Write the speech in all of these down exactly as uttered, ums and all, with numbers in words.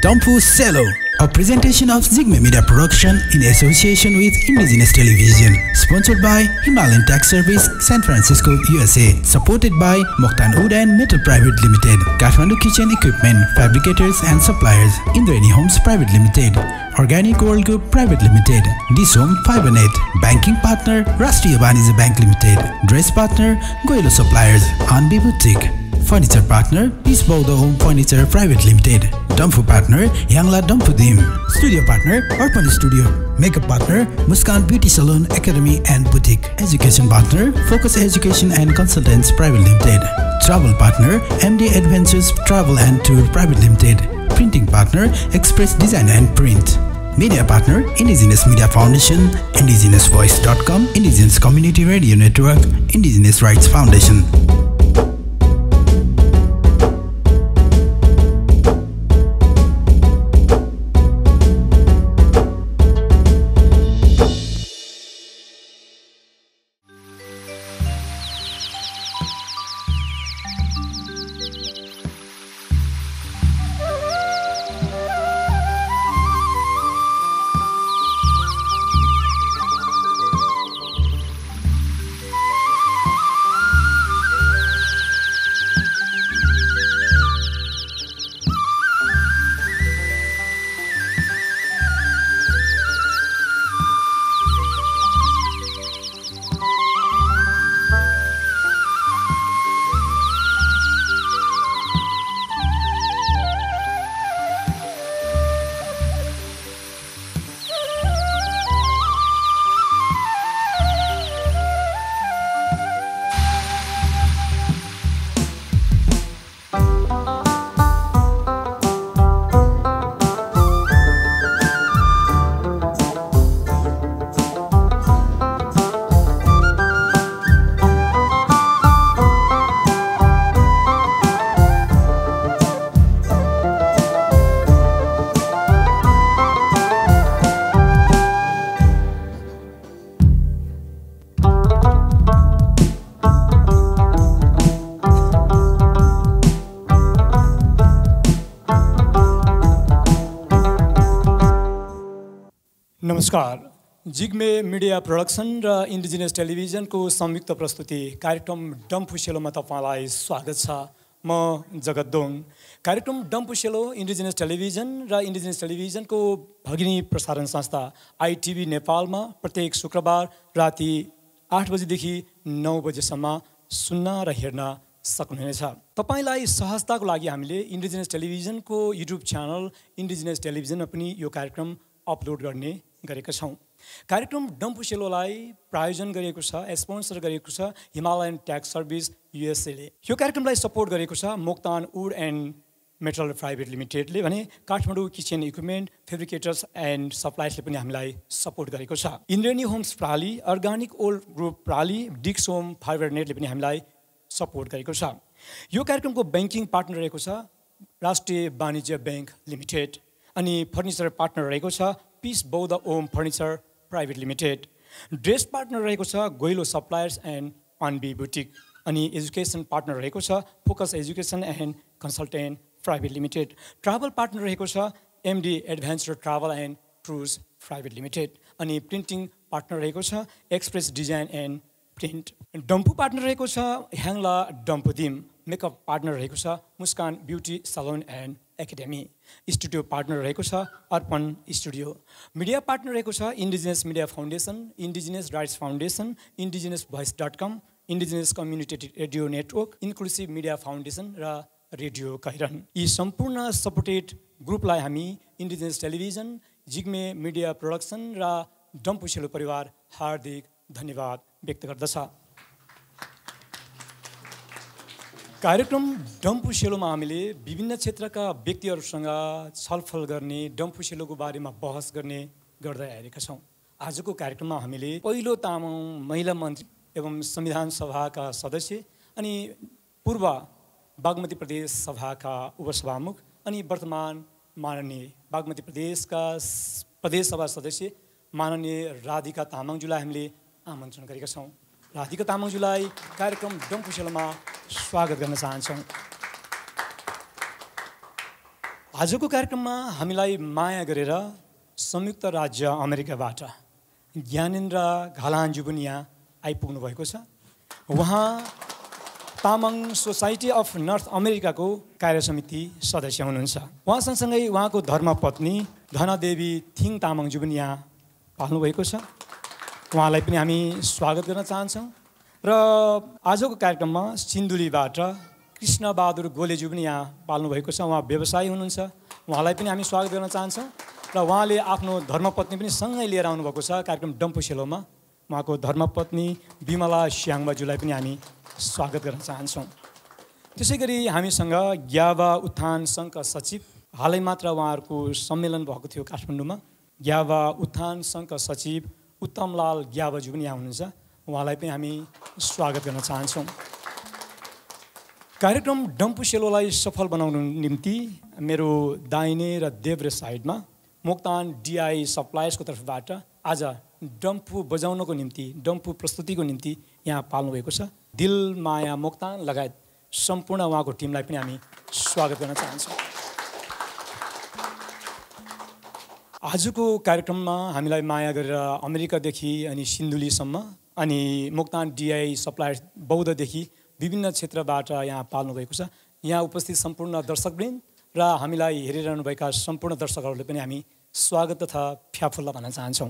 Dumpu Cello, a presentation of Zigme Media Production in association with Indigenous Television, sponsored by Himalayan Tax Service, San Francisco, U S A, supported by Mokhtan Wood and Metal Private Limited, Kathmandu Kitchen Equipment, Fabricators and Suppliers, Indrani Homes Private Limited, Organic World Group Private Limited, Dishom Fibernet, Banking Partner, Rashtriya Banija Bank Limited, Dress Partner, Goylo Suppliers, Anbi Boutique, Furniture Partner, Peace Bauda Home Furniture Private Limited, Dumpu Partner, Yangla Dumpu Dim, Studio Partner, Arpan Studio, Makeup Partner, Muskan Beauty Salon Academy and Boutique, Education Partner, Focus Education and Consultants Private Limited, Travel Partner, M D Adventures Travel and Tour Private Limited, Printing Partner, Express Design and Print, Media Partner, Indigenous Media Foundation, Indigenous Voice dot com, Indigenous Community Radio Network, Indigenous Rights Foundation. नमस्कार, Jigme media production र indigenous टेलिभिजनको संयुक्त प्रस्तुति कार्यक्रम डम्फु सेलोमा तपाईलाई स्वागत छ। म जगत दोङ। कार्यक्रम डम्फु सेलो इन्डिजिनियस टेलिभिजन र इन्डिजिनियस टेलिभिजनको भगिनी प्रसारण संस्था आइटिभी नेपालमा प्रत्येक शुक्रबार राति आठ बजेदेखि नौ बजेसम्म सुन्न र हेर्न सक्नुहुनेछ। तपाईलाई सहजताको लागि हामीले इन्डिजिनियस टेलिभिजनको युट्युब च्यानल इन्डिजिनियस टेलिभिजनमा पनि यो कार्यक्रम अपलोड गर्ने गरेका छौं। कार्यक्रम डम्फु सेलोलाई प्रायोजन गरेको छ, स्पोन्सर गरेको छ हिमालयन ट्याक्स सर्भिस युएसएले। यो कार्यक्रमलाई सपोर्ट गरेको छ Moktan wood and metal private लिमिटेडले भने Kathmandu kitchen equipment fabricators and सप्लायर्सले पनि हामीलाई सपोर्ट गरेको छ। इन्द्रेनी होम्स प्राली, अर्गानिक ओल्ड ग्रुप प्राली, डिक्स होम फाइबर नेटले पनि हामीलाई सपोर्ट गरेको छ। यो कार्यक्रमको ब्याङ्किङ पार्टनर रहेको छ राष्ट्रिय वाणिज्य ब्याङ्क लिमिटेड अनि फर्निचर पार्टनर रहेको छ peace Boudha Om furniture private limited. Dress partner रहेको छ गोइलो सप्लायर्स एन्ड अनबी बुटिक अनि एजुकेसन पार्टनर रहेको छ focus education and consultant private limited. Travel partner रहेको छ MD adventure travel and cruise private limited अनि प्रिन्टिङ पार्टनर रहेको छ express design and print. Damphu partner रहेको छ ह्याङ्ला डम्पु दिम। मेकअप पार्टनर रहेको छ Muskan beauty Salon and academy. Studio partner रहेको छ अर्पण स्टुडियो। मिडिया पार्टनर रहेको छ indigenous media foundation, indigenous rights foundation, indigenous voice dot com, indigenous community radio network, inclusive media foundation र रेडियो कैरन। यी सम्पूर्ण सपोर्टेड ग्रुपलाई हामी indigenous television, Jigme media production र डम्फु सेलो परिवार हार्दिक धन्यवाद व्यक्त गर्दछ। कार्यक्रम डम्फु सेलोमा हामीले विभिन्न क्षेत्रका व्यक्तिहरूसँग छलफल गर्ने, डम्फु सेलोको बारेमा बहस गर्ने गर्दै आएका छौँ। आजको कार्यक्रममा हामीले पहिलो तामाङ महिला मन्त्री एवं संविधान सभाका सदस्य अनि पूर्व बागमती प्रदेश सभाका उपसभामुख अनि वर्तमान माननीय बागमती प्रदेशका प्रदेश सभा सदस्य माननीय राधिका तामाङज्यूलाई हामीले आमन्त्रण गरेका छौँ। राधिका तामाङज्यूलाई कार्यक्रम डम्फु सेलोमा स्वागत गर्न चाहन्छौँ। आजको कार्यक्रममा हामीलाई माया गरेर संयुक्त राज्य अमेरिकाबाट ज्ञानेन्द्र घालानज्यू पनि यहाँ आइपुग्नु भएको छ। उहाँ तामाङ सोसाइटी अफ नर्थ अमेरिकाको कार्य समिति सदस्य हुनुहुन्छ। उहाँ सँगसँगै उहाँको धर्मपत्नी धनादेवी थिङ तामाङज्यू पनि यहाँ पाल्नु भएको छ। उहाँलाई पनि हामी स्वागत गर्न चाहन्छौँ। र आजको कार्यक्रममा सिन्धुलीबाट कृष्णबहादुर गोलेज्यू पनि यहाँ पाल्नु भएको छ। उहाँ व्यवसायी हुनुहुन्छ। उहाँलाई पनि हामी स्वागत गर्न चाहन्छौँ। र उहाँले आफ्नो धर्मपत्नी पनि सँगै लिएर आउनुभएको छ कार्यक्रम डम्फु सेलोमा। उहाँको धर्मपत्नी विमला स्याङबाज्यूलाई पनि हामी स्वागत गर्न चाहन्छौँ। त्यसै गरी हामीसँग ग्यावा उत्थान सङ्घका सचिव, हालै मात्र उहाँहरूको सम्मेलन भएको थियो काठमाडौँमा। ग्यावा उत्थान सङ्घका सचिव उत्तमलाल ग्यावाज्यू पनि यहाँ हुनुहुन्छ। उहाँलाई पनि हामी स्वागत गर्न चाहन्छौँ। कार्यक्रम डम्फु सेलोलाई सफल बनाउनु निम्ति मेरो दाहिने र देब्रे साइडमा मोक्तान डिआई सप्लायर्सको तर्फबाट आज डम्फु बजाउनको निम्ति, डम्फु प्रस्तुतिको निम्ति यहाँ पाल्नुभएको छ दिलमाया मोक्तान लगायत सम्पूर्ण उहाँको टिमलाई पनि हामी स्वागत गर्न चाहन्छौँ। आजको कार्यक्रममा हामीलाई माया गरेर अमेरिकादेखि अनि सिन्धुलीसम्म अनि मोक्तान डिआई सप्लायर्स बौद्धदेखि विभिन्न क्षेत्रबाट यहाँ पाल्नुभएको छ। यहाँ उपस्थित सम्पूर्ण दर्शकवृन्द र हामीलाई हेरिरहनुभएका सम्पूर्ण दर्शकहरूले पनि हामी स्वागत तथा फ्याफुल्ला भन्न चाहन्छौँ।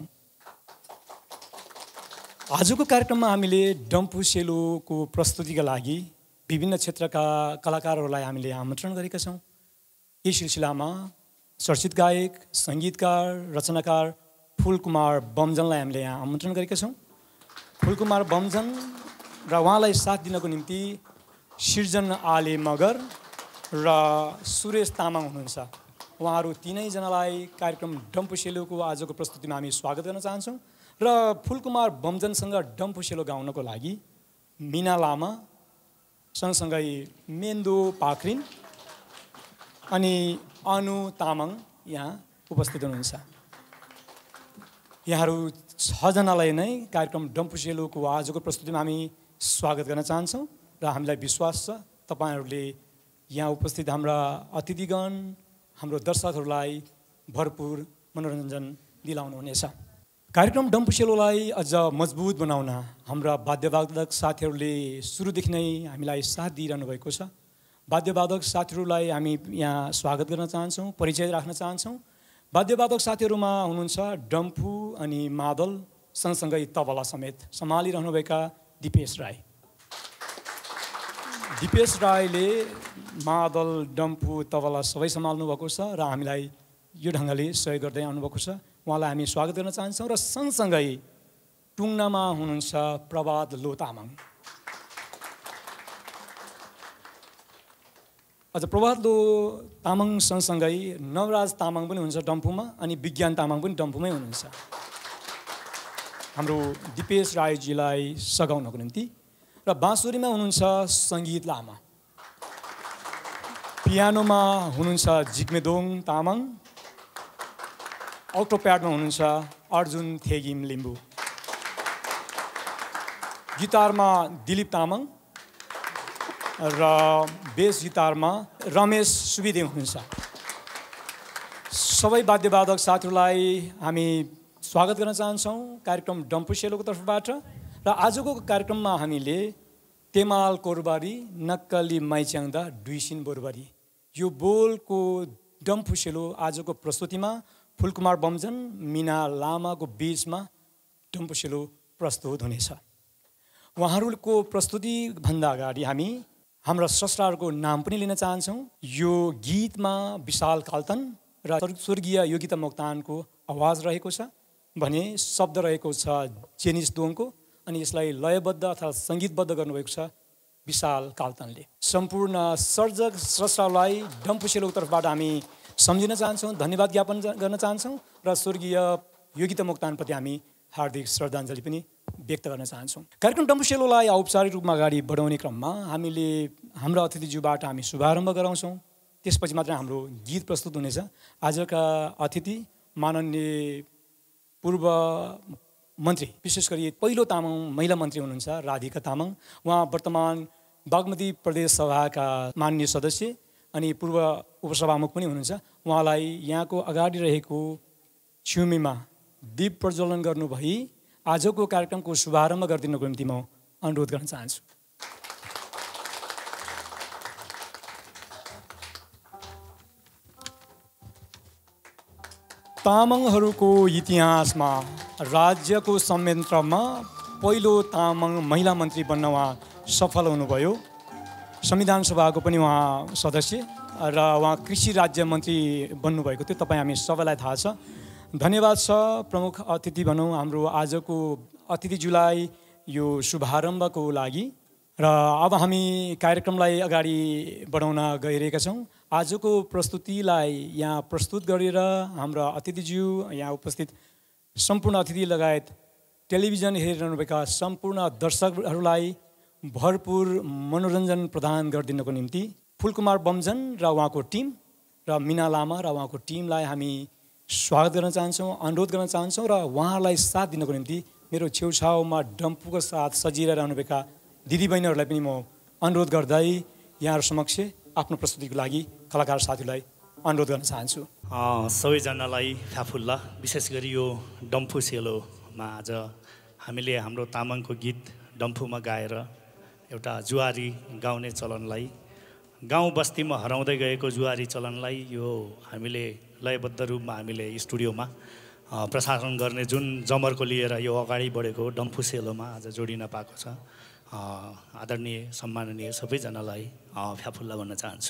आजको कार्यक्रममा हामीले डम्फु सेलोको प्रस्तुतिका लागि विभिन्न क्षेत्रका कलाकारहरूलाई हामीले आमन्त्रण गरेका छौँ। यही सिलसिलामा चर्चित गायक, सङ्गीतकार, रचनाकार फुलकुमार बमजनलाई हामीले यहाँ आमन्त्रण गरेका छौँ। फुलकुमार बमजन र उहाँलाई साथ दिनको निम्ति सिर्जन आले मगर र सुरेश तामाङ हुनुहुन्छ। उहाँहरू तिनैजनालाई कार्यक्रम डम्फु सेलोको आजको प्रस्तुतिमा हामी स्वागत गर्न चाहन्छौँ। र फुलकुमार बमजनसँग डम्फु सेलो गाउनको लागि मिना लामा सँगसँगै मेन्दो पाखरिन अनि अनु तामाङ यहाँ उपस्थित हुनुहुन्छ। यहाँहरू छजनालाई नै कार्यक्रम डम्फु सेलोको आजको प्रस्तुतिमा हामी स्वागत गर्न चाहन्छौँ र हामीलाई विश्वास छ तपाईँहरूले यहाँ उपस्थित हाम्रा अतिथिगण, हाम्रो दर्शकहरूलाई भरपुर मनोरञ्जन दिलाउनुहुनेछ। कार्यक्रम डम्फु सेलोलाई अझ मजबुत बनाउन हाम्रा वाद्यवादक साथीहरूले सुरुदेखि नै हामीलाई साथ दिइरहनु भएको छ। वाद्यवादक साथीहरूलाई हामी यहाँ स्वागत गर्न चाहन्छौँ, परिचय राख्न चाहन्छौँ। वाद्यवादक साथीहरूमा हुनुहुन्छ डम्फु अनि मादल सँगसँगै तबला समेत सम्हालिरहनुभएका दिपेश राई। दिपेश राईले मादल, डम्फु, तबला सबै सम्हाल्नु भएको छ र हामीलाई यो ढङ्गले सहयोग गर्दै आउनुभएको छ। उहाँलाई हामी स्वागत गर्न चाहन्छौँ। र सँगसँगै टुङ्नामा हुनुहुन्छ प्रभात लो तामाङ। अझ प्रभात लो तामाङ सँगसँगै नवराज तामाङ पनि हुनुहुन्छ डम्फुमा अनि विज्ञान तामाङ पनि डम्फुमै हुनुहुन्छ। हाम्रो दिपेश राईजीलाई सघाउनको निम्ति। र बाँसुरीमा हुनुहुन्छ सङ्गीत लामा, पियानोमा हुनुहुन्छ जिग्मेदोङ तामाङ, अल्टोप्याडमा हुनुहुन्छ अर्जुन थेगिम लिम्बू, गिटारमा दिलीप तामाङ र बेस गिटारमा रमेश सुविदे हुनुहुन्छ। सबै वाद्यवादक साथीहरूलाई हामी स्वागत गर्न चाहन्छौँ कार्यक्रम डम्फु सेलोको तर्फबाट। र आजको कार्यक्रममा हामीले तेमाल कोरबारी नक्कली माइच्याङ्दा डुइसिन बोरबारी यो बोलको डम्फु सेलो आजको प्रस्तुतिमा फुलकुमार बमजन, मिना लामाको बिचमा डम्फु सेलो प्रस्तुत हुनेछ। उहाँहरूको प्रस्तुतिभन्दा अगाडि हामी हाम्रा स्रष्टाहरूको नाम पनि लिन चाहन्छौँ। यो गीतमा विशाल काल्तन र स्वर्गीय योगिता मोक्तानको आवाज रहेको छ भने शब्द रहेको छ जेनिस दोङको अनि यसलाई लयबद्ध अथवा सङ्गीतबद्ध गर्नुभएको छ विशाल काल्तनले। सम्पूर्ण सर्जक स्रष्टालाई डम्फु सेलोको तर्फबाट हामी सम्झिन चाहन्छौँ, धन्यवाद ज्ञापन गर्न चाहन्छौँ र स्वर्गीय योगिता मोक्तानप्रति हामी हार्दिक श्रद्धाञ्जली पनि व्यक्त गर्न चाहन्छौँ। कार्यक्रम डम्फु सेलोलाई औपचारिक रूपमा अगाडि बढाउने क्रममा हामीले हाम्रा अतिथिज्यूबाट हामी शुभारम्भ गराउँछौँ। त्यसपछि मात्र हाम्रो गीत प्रस्तुत हुनेछ। आजका अतिथि माननीय पूर्व मन्त्री, विशेष गरी पहिलो तामाङ महिला मन्त्री हुनुहुन्छ राधिका तामाङ। उहाँ वर्तमान बागमती प्रदेश सभाका माननीय सदस्य अनि पूर्व उपसभामुख पनि हुनुहुन्छ। उहाँलाई यहाँको अगाडि रहेको छ्युमीमा दीप प्रज्वलन गर्नुभई आजको कार्यक्रमको शुभारम्भ गरिदिनको निम्ति म अनुरोध गर्न चाहन्छु। तामाङहरूको इतिहासमा राज्यको संयन्त्रमा पहिलो तामाङ महिला मन्त्री बन्न उहाँ सफल हुनुभयो। संविधान सभाको पनि उहाँ सदस्य र उहाँ कृषि राज्य मन्त्री बन्नुभएको थियो, तपाईँ हामी सबैलाई थाहा छ। धन्यवाद छ प्रमुख अतिथि भनौँ हाम्रो आजको अतिथिज्यूलाई यो शुभारम्भको लागि। र अब हामी कार्यक्रमलाई अगाडि बढाउन गइरहेका छौँ। आजको प्रस्तुतिलाई यहाँ प्रस्तुत गरेर हाम्रा अतिथिज्यू, यहाँ उपस्थित सम्पूर्ण अतिथि लगायत टेलिभिजन हेरिरहनुभएका सम्पूर्ण दर्शकहरूलाई भरपूर मनोरञ्जन प्रदान गरिदिनको निम्ति फुलकुमार बमजन र उहाँको टिम र मिना लामा र उहाँको टिमलाई हामी स्वागत गर्न चाहन्छौँ, अनुरोध गर्न चाहन्छौँ र उहाँहरूलाई साथ दिनको निम्ति मेरो छेउछाउमा डम्फुको साथ सजिरहनुभएका दिदीबहिनीहरूलाई पनि म अनुरोध गर्दै यहाँहरू समक्ष आफ्नो प्रस्तुतिको लागि कलाकार साथीलाई अनुरोध गर्न चाहन्छु। सबैजनालाई फ्याफुल्ला, विशेष गरी यो डम्फु सेलोमा आज हामीले हाम्रो तामाङको गीत डम्फुमा गाएर एउटा जुवारी गाउने चलनलाई, गाउँ बस्तीमा हराउँदै गएको जुवारी चलनलाई यो हामीले लयबद्ध रूपमा हामीले स्टुडियोमा प्रसारण गर्ने जुन जमर्को लिएर यो अगाडि बढेको डम्फु सेलोमा आज जोडिन पाएको छ। आदरणीय सम्माननीय सबैजनालाई फ्याफुल्ला भन्न चाहन्छु।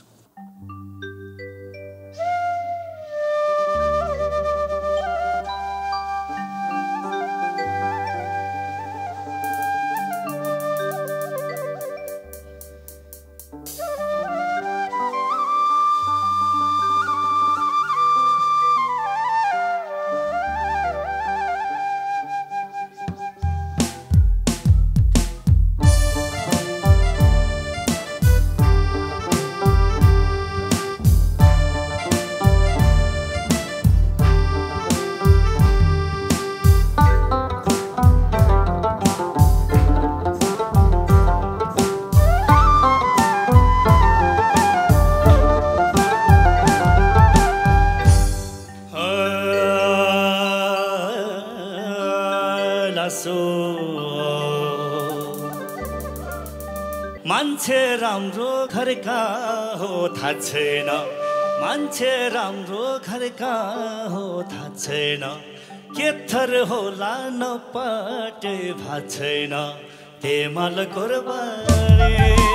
मान्छे राम्रो घरका हो थाहा छैन, मान्छे राम्रो घरका हो थाहा छैन, के थर होला नपाटे भा छैन, तेमल कोरबारे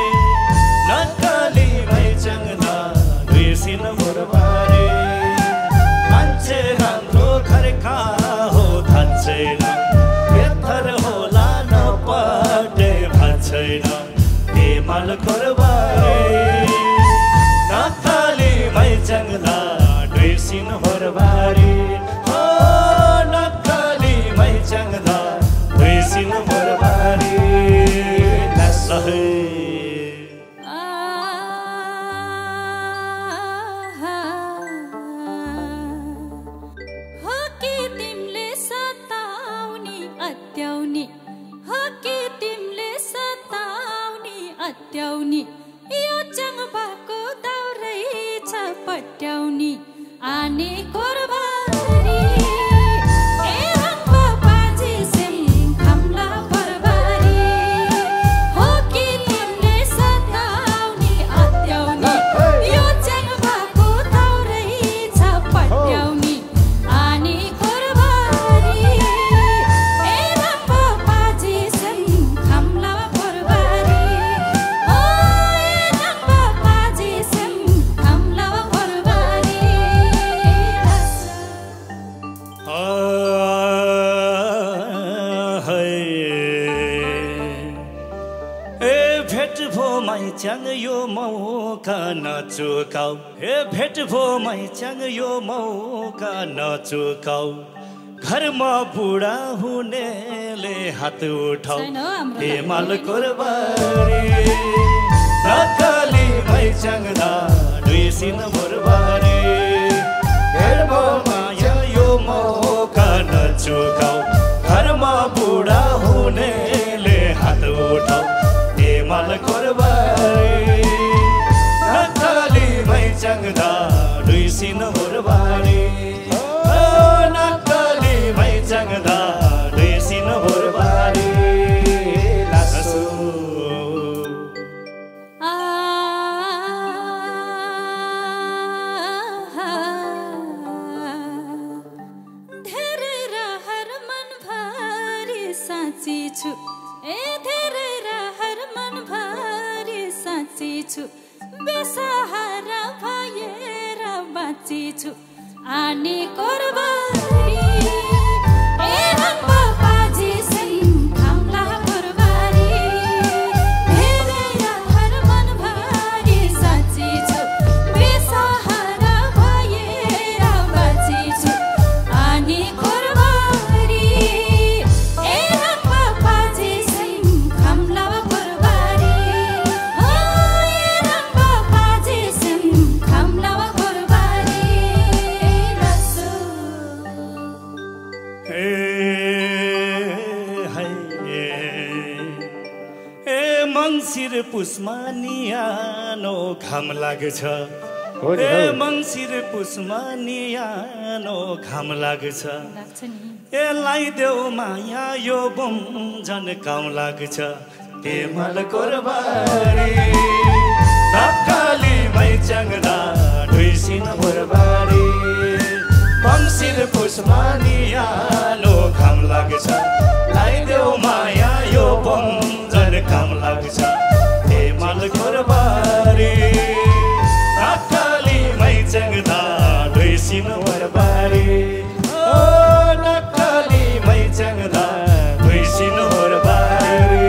नकाली भाइ चङ्दा दुईसिन मोरबारे, मान्छे राम्रो घरका हो थाहा छैन, के थर होला नपाटे भा छैन, तेमल कोरबारे नकाली भाइ चङ्दा दुईसिन मोरबारे, हो नकाली भाइ चङ्दा दुईसिन मोरबारे नसहे पट्याउनी यो चङ्बाको दौरै छ पट्याउनी आने कोरबारी ए रङ्ग बाजी सेम खम्ला परबारी हो कि तिमीले सताउनी अत्याउनी यो चङ्बाको दौरै छ पट्याउनी आने कोरबारी ए रङ्ग बाजी सेम खम्ला परबारी च्याङ यो मौका नचुकाऊ, हे भेट भो मै च्याङ यो मौका नचुकाऊ, घरमा बुढा हुनेले हात उठाऊ, तेमल कोरबारी नकाली मै च्याङ्दा दुईसिन मोरबारी, भेट भो माया यो मौका नचुकाऊ, घरमा बुढा हुनेले हात उठाऊ, तेमल कोरबारी नकाली भाइ साँची छु ए धेरै रहर मनभरि साँची छु बेसहारा भएर बाँची छु आने कोरबारी ए रङ्ग बाजी सिंह खामला कोरबारी धेरै रहर मनभरि साँची छु बेसहारा भएर बाँची छु आने कोरबारी ए रङ्ग बाजी सिंह खामला कोरबारी हो ए रङ्ग बाजी सिंह खामला कोरबारी रसो ए है ए मङ्सिर पुसमा नियानो घाम लाग्छ ए मङ्सिर पुसमा नियानो घाम लाग्छ लाग्छ नि ए लाइदेऊ माया यो बम झन् काम लाग्छ तेमल कोरबारी नक्काली मै चङ्दा ढुइसिन कोरबारी मङ्सिर पुसमा नियानो घाम लाग्छ लाइदेऊ माया यो बम झन् काम लाग्छ तेमल कोरबारी नक्काली मै चङ्दा ढुइसिन कोरबारी ओ नक्काली मै चङ्दा ढुइसिन कोरबारी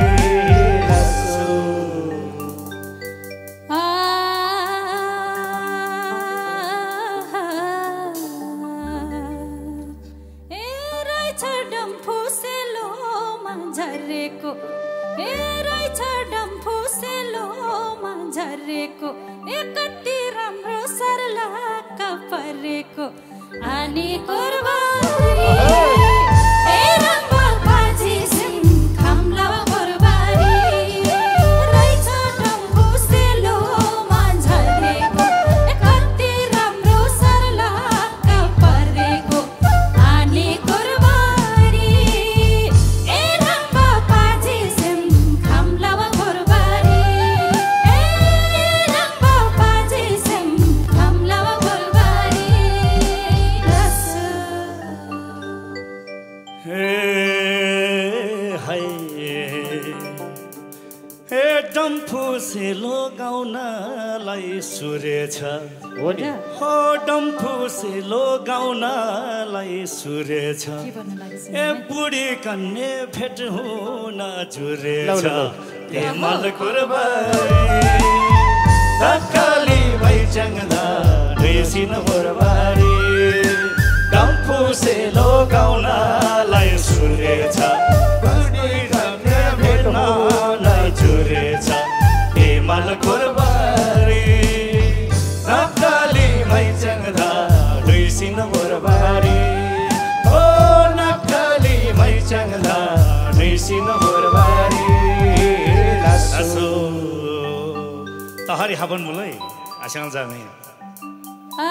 ए रहेछ डम्फु सेलोमा झरेको ए रहेछ डम्फु सेलोमा झरेको ए कति राम्रो सर्लाका परेको आनी कोरबारी ए रङ्ग बाजी सिंह खामला कोरबारी रहेछ डम्फु सेलोमा झरेको ए कति राम्रो सर्लाका परेको आनी कोरबारी ए रङ्ग बाजी सिंह खामला कोरबारी ए रङ्ग बाजी सिंह खामला कोरबारी रसो हे है हे डम्फु सेलो गाउनलाई सुरे छ हो डम्फु सेलो गाउनलाई सुरे छ के भन्न लाग्छ ए बुढी कन्ने भेट हुन जुरे छ तेमल कोरबारी नक्काली मै चङ्दा ढुइसिन कोरबारी डम्फु सेलो गाउनलाई सुरे छ बुढी कन्ने भेट हुन जुरे छ तेमल कोरबारी नक्काली मै चङ्दा ढुइसिन कोरबारी ओ नक्काली मै चङ्दा ढुइसिन कोरबारी लासो तहरी हाबन मुलै आसँग जाने आ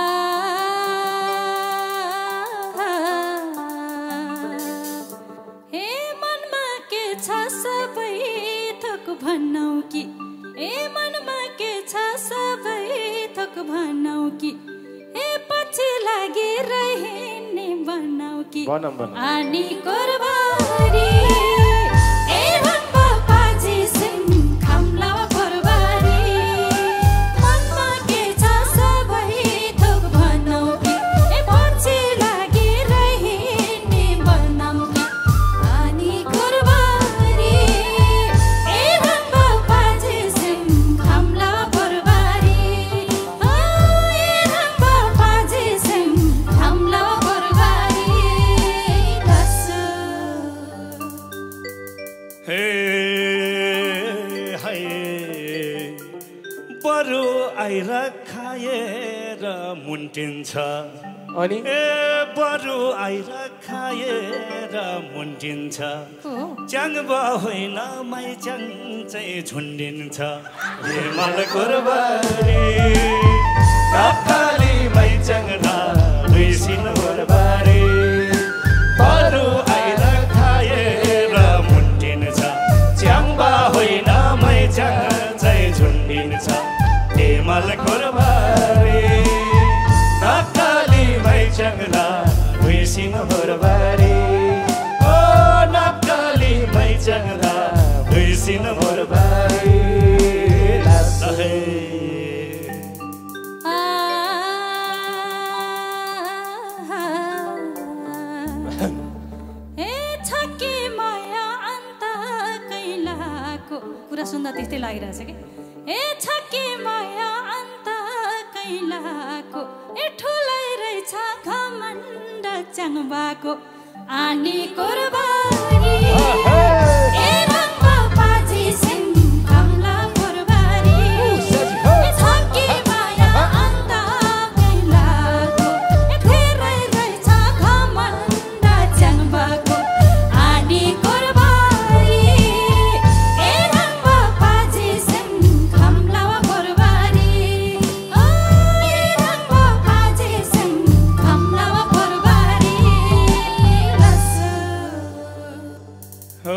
हे मनमा के छ सबै थोक भनौ कि ए मनमा के छ सबै थोक भनौ कि ए पछि लागि रहने बनाउ कि आनी कोरबारी ए रङ्ग बाजी सिंह खामला कोरबारी मनमा के छ सबै थोक भनौ कि ए पछि लागि रहने बनाउ कि आनी कोरबारी ए रङ्ग बाजी सिंह खामला कोरबारी ओ ए रङ्ग बाजी सिंह खामला कोरबारी रसो हे है बरु आइर खाएर मुन्टिन्छ अनि ए बरु आइर खाएर मुन्टिन्छ च्याङ्बा होइन माइच्याङ चाहिँ झुन्डिन्छ तेमल कोरबारी नक्काली माइच्याङ्दा ढुइसिन कोरबारी बरु आइर खाएर मुन्टिन्छ च्याङ्बा होइन माइच्याङ चाहिँ झुन्डिन्छ तेमल कोरबारी नक्काली माइच्याङ्दा ढुइसिन कोरबारी ओ नक्काली माइच्याङ कुरा सुन्दा त्यस्तै लागिरहेछ कि ए छक्की माया अन्त कैलाको ए ठुलै रहेछ घमण्ड च्याङ्बाको आनी कोरबारी ए रङ्ग पाजी सिङ कमला कोरबारी ए छक्की माया अन्त कैलाको ए धेरै रहेछ घमण्ड च्याङ्बाको आनी कोरबारी ए रङ्ग पाजी सिङ कमला कोरबारी ओ ए रङ्ग पाजी सिङ कमला कोरबारी हो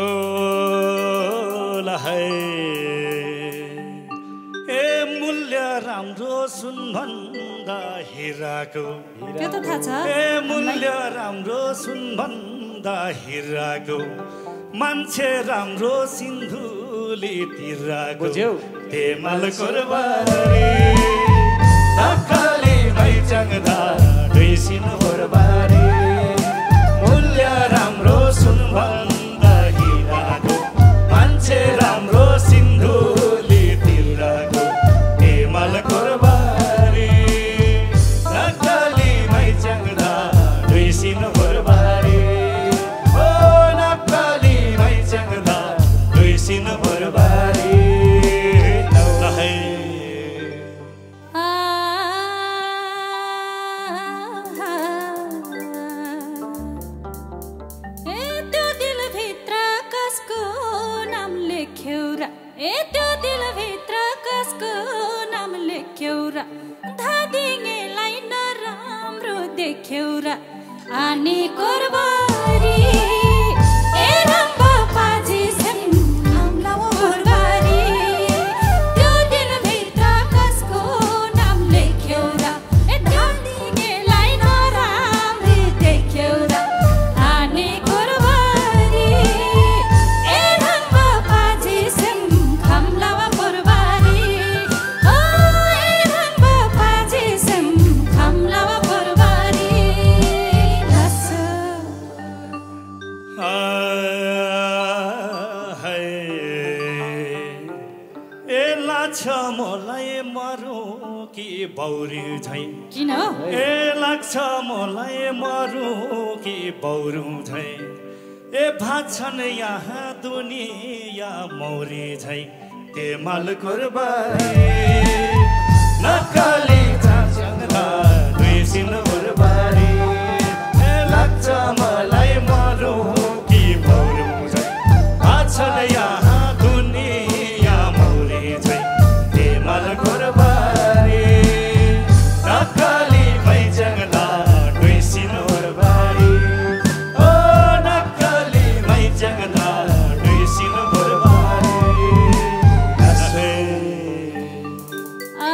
लहै ए मूल्य राम्रो सुन भन्दा हिराको त्यो त थाहा छ ए मूल्य राम्रो सुन भन्दा हिराको मान्छे राम्रो सिन्धुली तिराको तेमल कोरबारी अक्काली मैचाङ्दा दुईसिन कोरबारी मूल्य राम्रो सुन भन्दा हिराको मान्छे राम्रो सिन्धुली तिराको तेमल कोरबारी अक्काली मैचाङ्दा दुईसिन कोरबारी ओ नक्काली मैचाङ्दा दुईसिन कोरबारी लहै ए त्यो दिलभित्र कसको नाम लेख्यौ र ए त्यो दिलभित्र कसको नाम लेख्यौ र धादिङेलाई नराम्रो देख्यौ र आनी कोरबारी ए रङ्ग पाजी सिङ कमला कोरबारी त्यो दिलभित्र कसको नाम लेख्यौ र ए धादिङेलाई नराम्रो देख्यौ र आनी कोरबारी ए रङ्ग पाजी सिङ कमला कोरबारी ओ ए रङ्ग पाजी सिङ कमला कोरबारी लस है ए लाग्छ मलाई मरु कि बौरी झै किन हो ए लाग्छ मलाई मरु कि बौरू झै ए भाग्छन् यहाँ दुनिया मौरी झै तेमल कोरबारी नक्कली चाङ्दा दुईसिन कोरबारी ए लाग्छ मलाई मरु कि बौरू झै भाग्छन् यहाँ दुनिया मौरी झै तेमल कोरबारी नक्कली मैचाङ्दा दुईसिन कोरबारी ओ नक्कली मैचाङ्दा दुईसिन कोरबारी लसै आ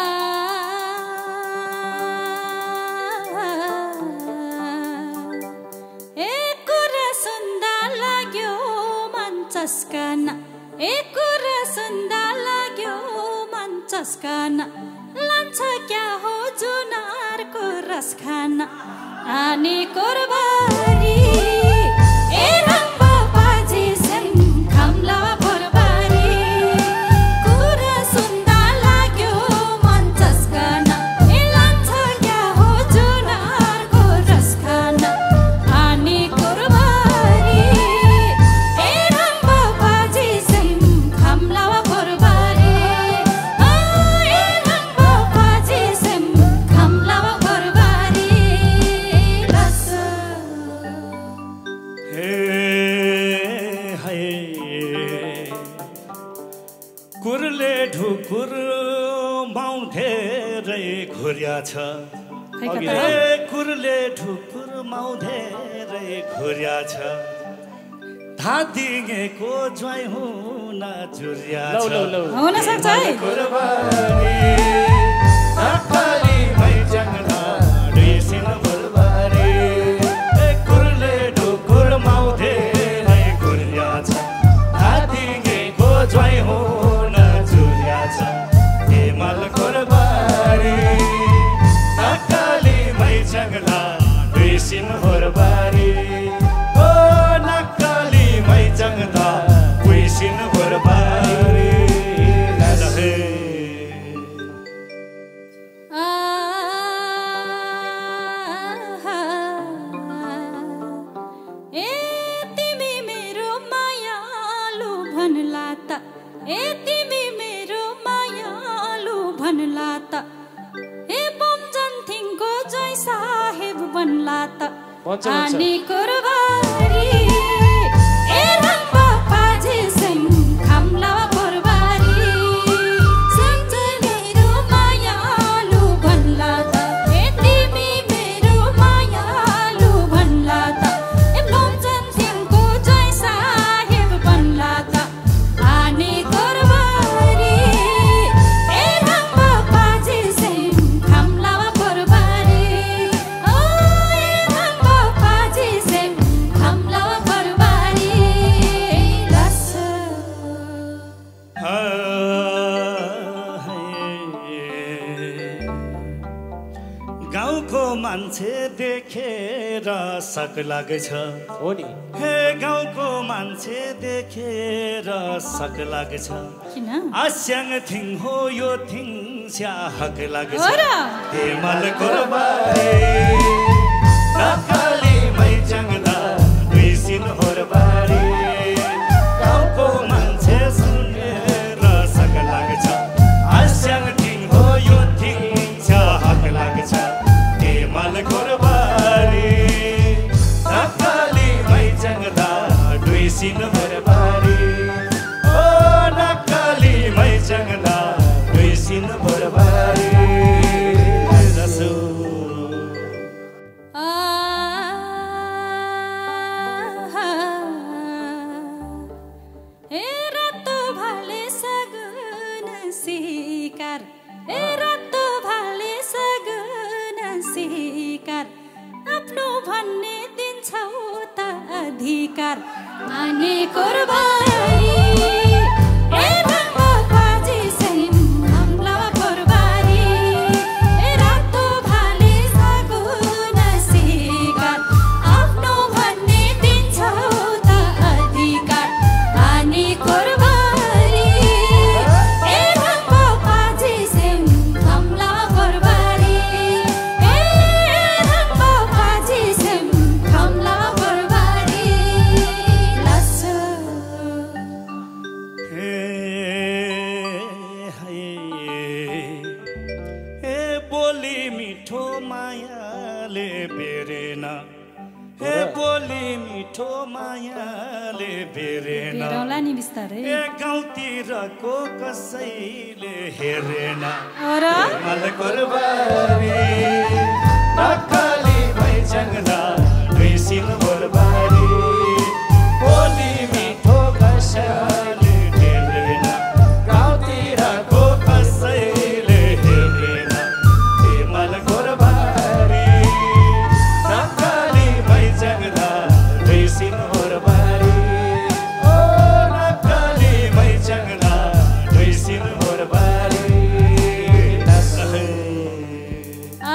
ए कुरा सुन्दा लाग्यो मन चस्कन ए कुरा सुन्दा लाग्यो मन चस्कन लान्छ क्या हो जुनारको रस खान आनी कोरबारी ए रङ्ग पाजी सिङ कमला कोरबारी कुरा सुन्दा लाग्यो मन चस्कन ए लान्छ क्या हो जुनारको रस खान आनी कोरबारी ए रङ्ग पाजी सिङ कमला कोरबारी ओ ए रङ्ग पाजी सिङ कमला कोरबारी लस हे है कुरले ढुकुर माउ धेरै घुर्या छ खै कता ए कुरले ढुकुर माउ धेरै घुर्या छ धादिङेको ज्वाइँ हुन जुर्या छ हुन सक्छ है कोरबारी नक्कली मैचाङ्दा दुईसिन कोरबारी ए कुरले ढुकुर माउ धेरै घुर्या छ धादिङेको ज्वाइँ हुन जुर्या छ तेमल कोरबारी नक्कली मैचाङ्दा दुईसिन कोरबारी ओ नक्कली मैचाङ्दा दुईसिन कोरबारी ए तिमी मेरो मायालु भन्ला त ए बमजन थिङको जय साहेब बन्ला त आनी कुरबारी ए रंग पाजे सिंह खमला कुरबारी संत मेरो मायालु भन्ला त ए तिमी मेरो मायालु भन्ला त ए बमजन थिङको जय साहेब बन्ला त आनी कुरबारी ए रंग पाजे सिंह खमला कुरबारी ओ ए रंग पाजे सिंह खमला कुरबारी लस गाउँको मान्छे देखेर शक लाग्छ हो नि हे गाउँको मान्छे देखेर शक लाग्छ किन आस्याङ थिङ हो यो थिङ स्या हक लाग्छ हो र हेमल कुरबारी नकाली मै जङ्गला दुईसिन होरबारी गाउँको मान्छे सुनेर शक लाग्छ आस्याङ थिङ हो यो थिङ स्या हक लाग्छ हेमल कुरबारी नकाली मै जङ्गला दुईसिन होरबारी ओ नकाली मै जङ्गला दुईसिन होरबारी रसो ए रातो भाले सगुन शिकार ए रातो भाले सगुन शिकार आफ्नो भन्ने दिन्छौ त अधिकार माने कुरबारी ए रंग पाजे सिंह खमला कुरबारी ए रातो भाले सगुन शिकार आफ्नो भन्ने दिन्छौ त अधिकार माने कुरबारी ए रंग पाजे सिंह खमला कुरबारी ए रंग पाजे सिंह खमला कुरबारी लस हे हे हे बोली मिठो मायाले बेरेन हे बोली मिठो मायाले बेरेन बेरौला नि बिस्तारै ए गाउँतिरको कसैले हेरेन और मल कुरबारी नक्कली भई जङ्गला दुईसिन होरबारी बोली मिठो कसैले हेरेन गाउँतिरको कसैले हेरेन हेमल कुरबारी नक्कली भई जङ्गला दुईसिन होरबारी ओ नक्कली भई जङ्गला दुईसिन होरबारी आ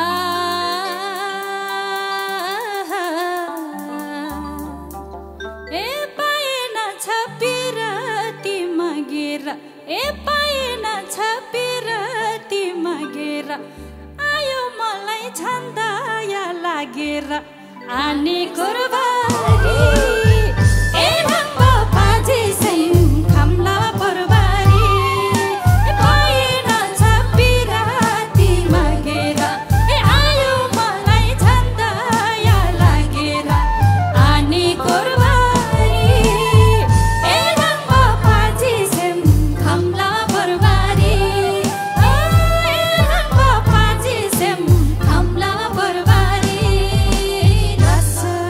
ए पाएन छ पिरती मगेर ए पाएन छ पिरती मगेर आयो मलाई छन्दया लागेर आने कुरबारी ए रंग पाजे सिंह खमला कुरबारी ए पाएन छ पिरती मगेर ए आयो मलाई छन्दया लागेर आने कुरबारी ए रंग पाजे सिंह खमला कुरबारी ओ ए रंग पाजे सिंह खमला कुरबारी लस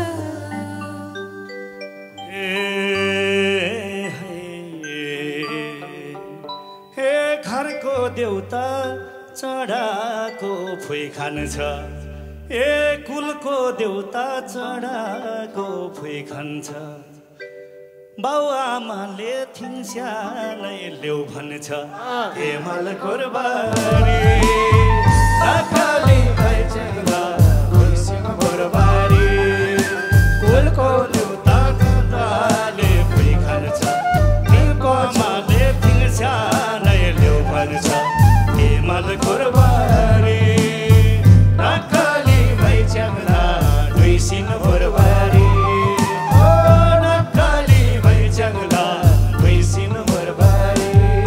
हे घरको देउता चढाको फुइ खान्छ ए कुलको देउता चढाको फुइ खान्छ बाउ आमाले थिङस्यालै ल्याउ भन्छ हेमल कुरबारी नक्कली भई जङ्गला दुईसिन होरबारी कुलको देउता चढाले फुइ खान्छ तिनको आमाले थिङस्यालै ल्याउ भन्छ हेमल कुरबारी नक्कली भई जङ्गला दुईसिन होरबारी ओ नक्कली भई जङ्गला दुईसिन होरबारी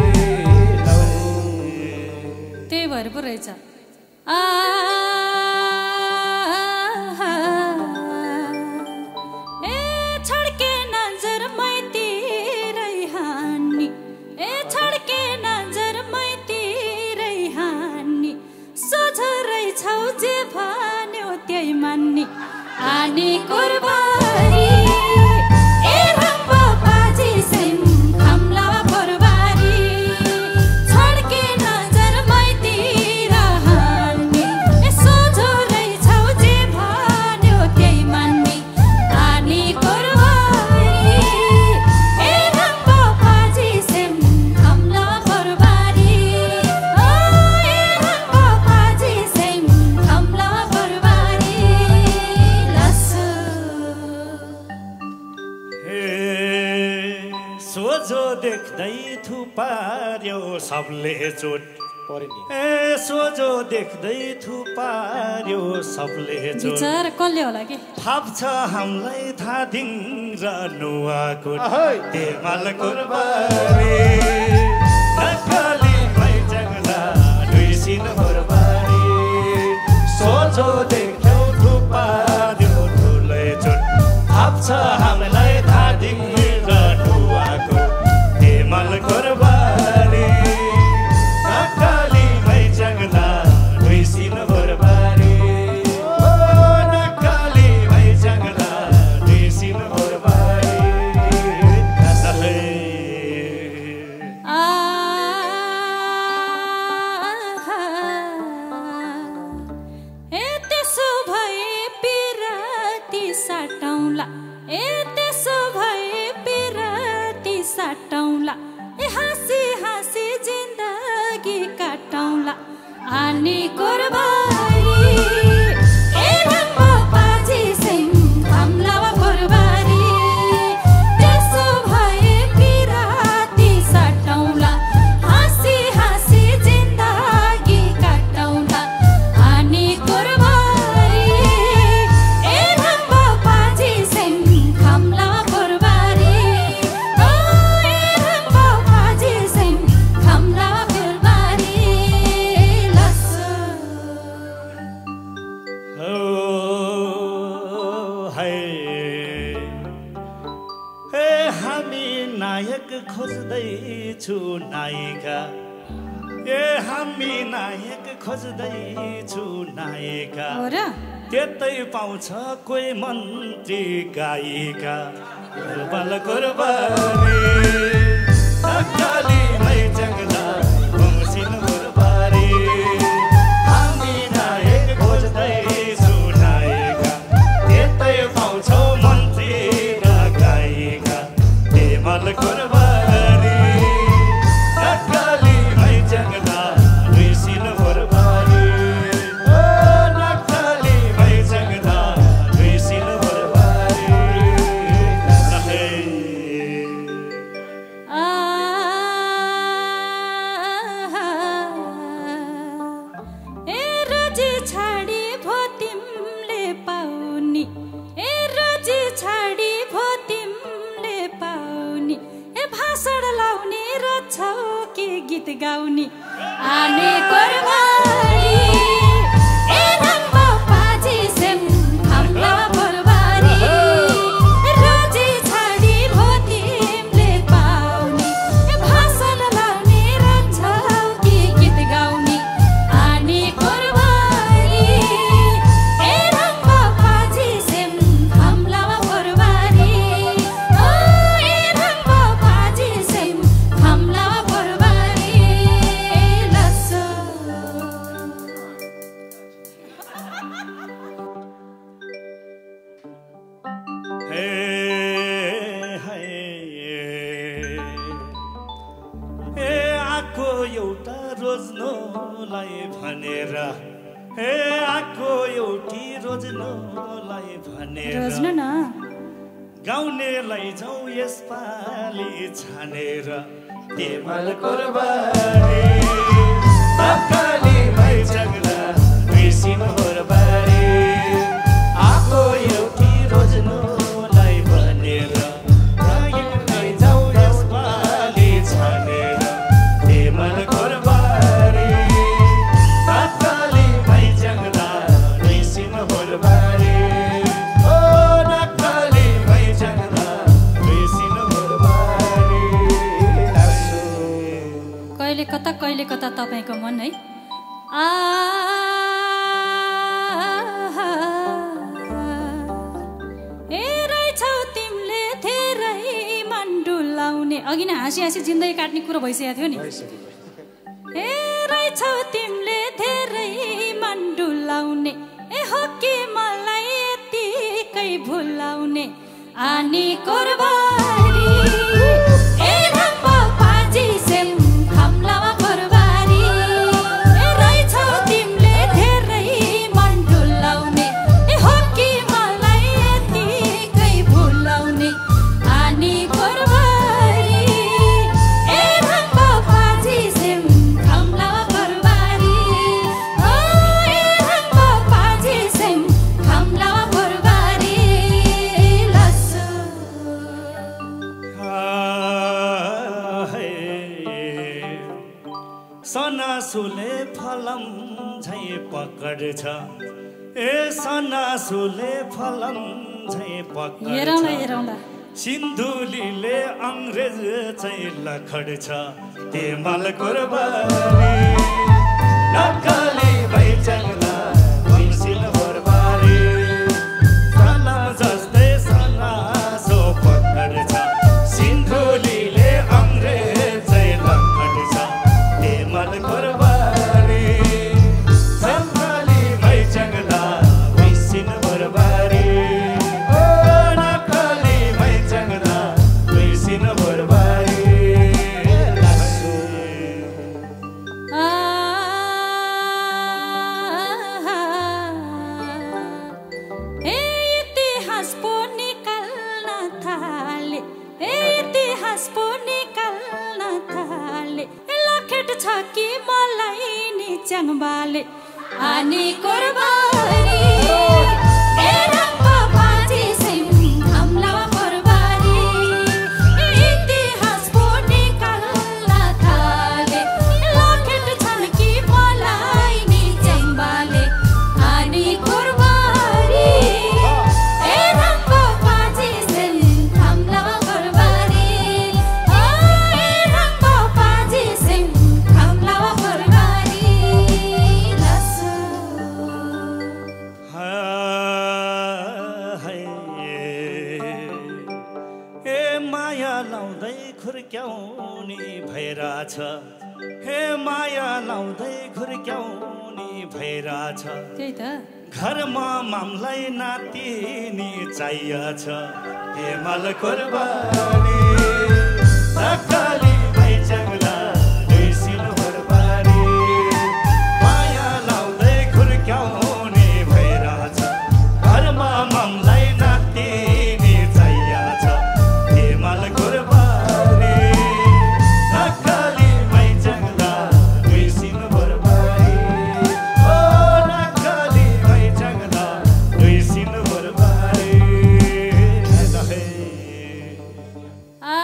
आनी कुरबारी ए रंबा पाजी सिम खमला कुरबारी छोड़ के नजर मैतिर हान्ने ए सोझो रही छौ जे भन्यो त्यही मान्ने आनी कुरबारी ए रंबा पाजी सिम खमला कुरबारी ओ ए रंबा पाजी सिम खमला कुरबारी लसु सोझो देख्दै थुपार्यो सबले चोट ए सोझो देख्दै थुपार्यो सबले चोट विचार कसले होला के थाप्छ हामीलाई थादिङ र नुवाको तेमाल कुरबारी नक्कली भैजङ्ला दुईसिन कुरबारी सोझो देख्यौ थुपार्यो ठुलै चोट थाप्छ हामीलाई थादिङ र नुवाको तेमाल कुरबारी नक्कली भैजङ्ला दुईसिन कुरबारी नक्कली भैजङ्ला दुईसिन कुरबारी आ ए त्यसो भए पिराती साटौँला ए त्यसो भए पिराती साटौँला ए हाँसी हाँसी जिन्दगी काटौँला आनी कुरबारी ए रंबा पाजी सिम खमला कुरबारी त्यसो भए पिराती साटौँला हाँसी हाँसी जिन्दगी काटौँला आनी कुरबारी ए रंबा पाजी सिम खमला कुरबारी ओ ए रंबा पाजी सिम खमला कुरबारी लसु हे हामी नायक खोज्दैछु नायिका ए हामी नायक खोज्दैछु नायिका हो र त्यतै पाउँछ कोही मन्त्री गायिका कुरबाल कुरबारी नक्कली भैजङ्ला बमसिन कुरबारी हामी नायक खोज्दैछु नायिका त्यतै पाउँछौ मन्त्री र गायिका तेमाल कुरबारी नक्कली भैजङ्ला दुईसिन कुरबारी ओ नक्कली भैजङ्ला दुईसिन कुरबारी आ ए रोजी छाडी भो तिमले पाउनी ए रोजी छाडी भो तिमले पाउनी ए भाषण लाउने र छौ के गीत गाउने आने कुरबारी ए रंबा पाजी सिम खमला कुरबारी रोजी छाडी भो तिमले पाउनी ए भाषण लाउने र छौ के गीत गाउने आने कुरबारी ए रंबा पाजी सिम खमला कुरबारी ओ ए रंबा पाजी सिम खमला कुरबारी लसु हे हे ए आको एउटा रोज्नोलाई भनेर हे आको एउटी रोज्नोलाई भनेर रोज्नु न गाउनेलाई जाउँ यसपालि छानेर तेमाल कुरबारी नक्कली भैजङ्ला दुईसिन कुरबारी आको एउटी रोज्नोलाई भनेर गाउनेलाई जाउँ यसपालि छानेर तेमाल कुरबारी नक्कली भैजङ्ला दुईसिन कुरबारी ओ नक्कली भैजङ्ला दुईसिन कुरबारी कहिले कता कहिले कता तपाईँको मन है आ डुलाउने अघि नै हाँसी हाँसी जिन्दगी काट्ने कुरो भइसकेको थियो नि ए रहेछौ तिमीले धेरै मन डुलाउने ए हो कि मलाई यतिकै भुलाउने आनी कोरबारी ए रम्बा पाजी सेम खम्लामा कोरबारी ए रहेछौ तिमीले धेरै मन डुलाउने ए हो कि मलाई यतिकै भुलाउने आनी कोरबारी ए रम्बा पाजी सेम खम्लामा कोरबारी ओ ए रम्बा पाजी सेम खम्लामा कोरबारी लसु सनासुले फलम झै पकड्छ ए सनासुले फलम झै हेरौँला पकड्छ हेरौँला सिन्धुलीले अङ्ग्रेज चाहिँ लखड्छ तेमल कोरबारी नक्कली भइचल्ला भैँसिन बरबारी सनम जस्तै सनासो पकड्छ सिन्धुलीले अङ्ग्रेज चाहिँ लखड्छ तेमल कोरबारी नक्कली भइचल्ला भैँसिन बरबारी ओ नक्कली भइचल्ला भैँसिन बरबारी ए इतिहास पो निकाल्न थाले ए इतिहास पो निकाल्न थाले ए लखेट छ कि मलाई नि च्याङबाले आनी कोरबारी ए रम्बा पाजी सेम खम्लामा कोरबारी ए इतिहास पो निकाल्न थाले ए लखेट छन् कि मलाई नि च्याङबाले आनी कोरबारी ए रम्बा पाजी सेम खम्लामा कोरबारी ओ ए रम्बा पाजी सेम खम्लामा कोरबारी लसु हे माया लाउँदै खुर्क्याउने भइरहेछ हे माया लाउँदै खुर्क्याउने भइरहेछ त्यही त घरमा मामलाई नातिनी चाहिएछ तेमल कोरबारी नक्कली भइचल्ला भैँसिन बरबारी माया लाउँदै खुर्क्याउने भइरहेछ घरमा मामलाई नातिनी चाहिएछ तेमल कोरबारी नक्कली भइचल्ला भैँसिन बरबारी ओ नक्कली भइचल्ला भैँसिन बरबारी आ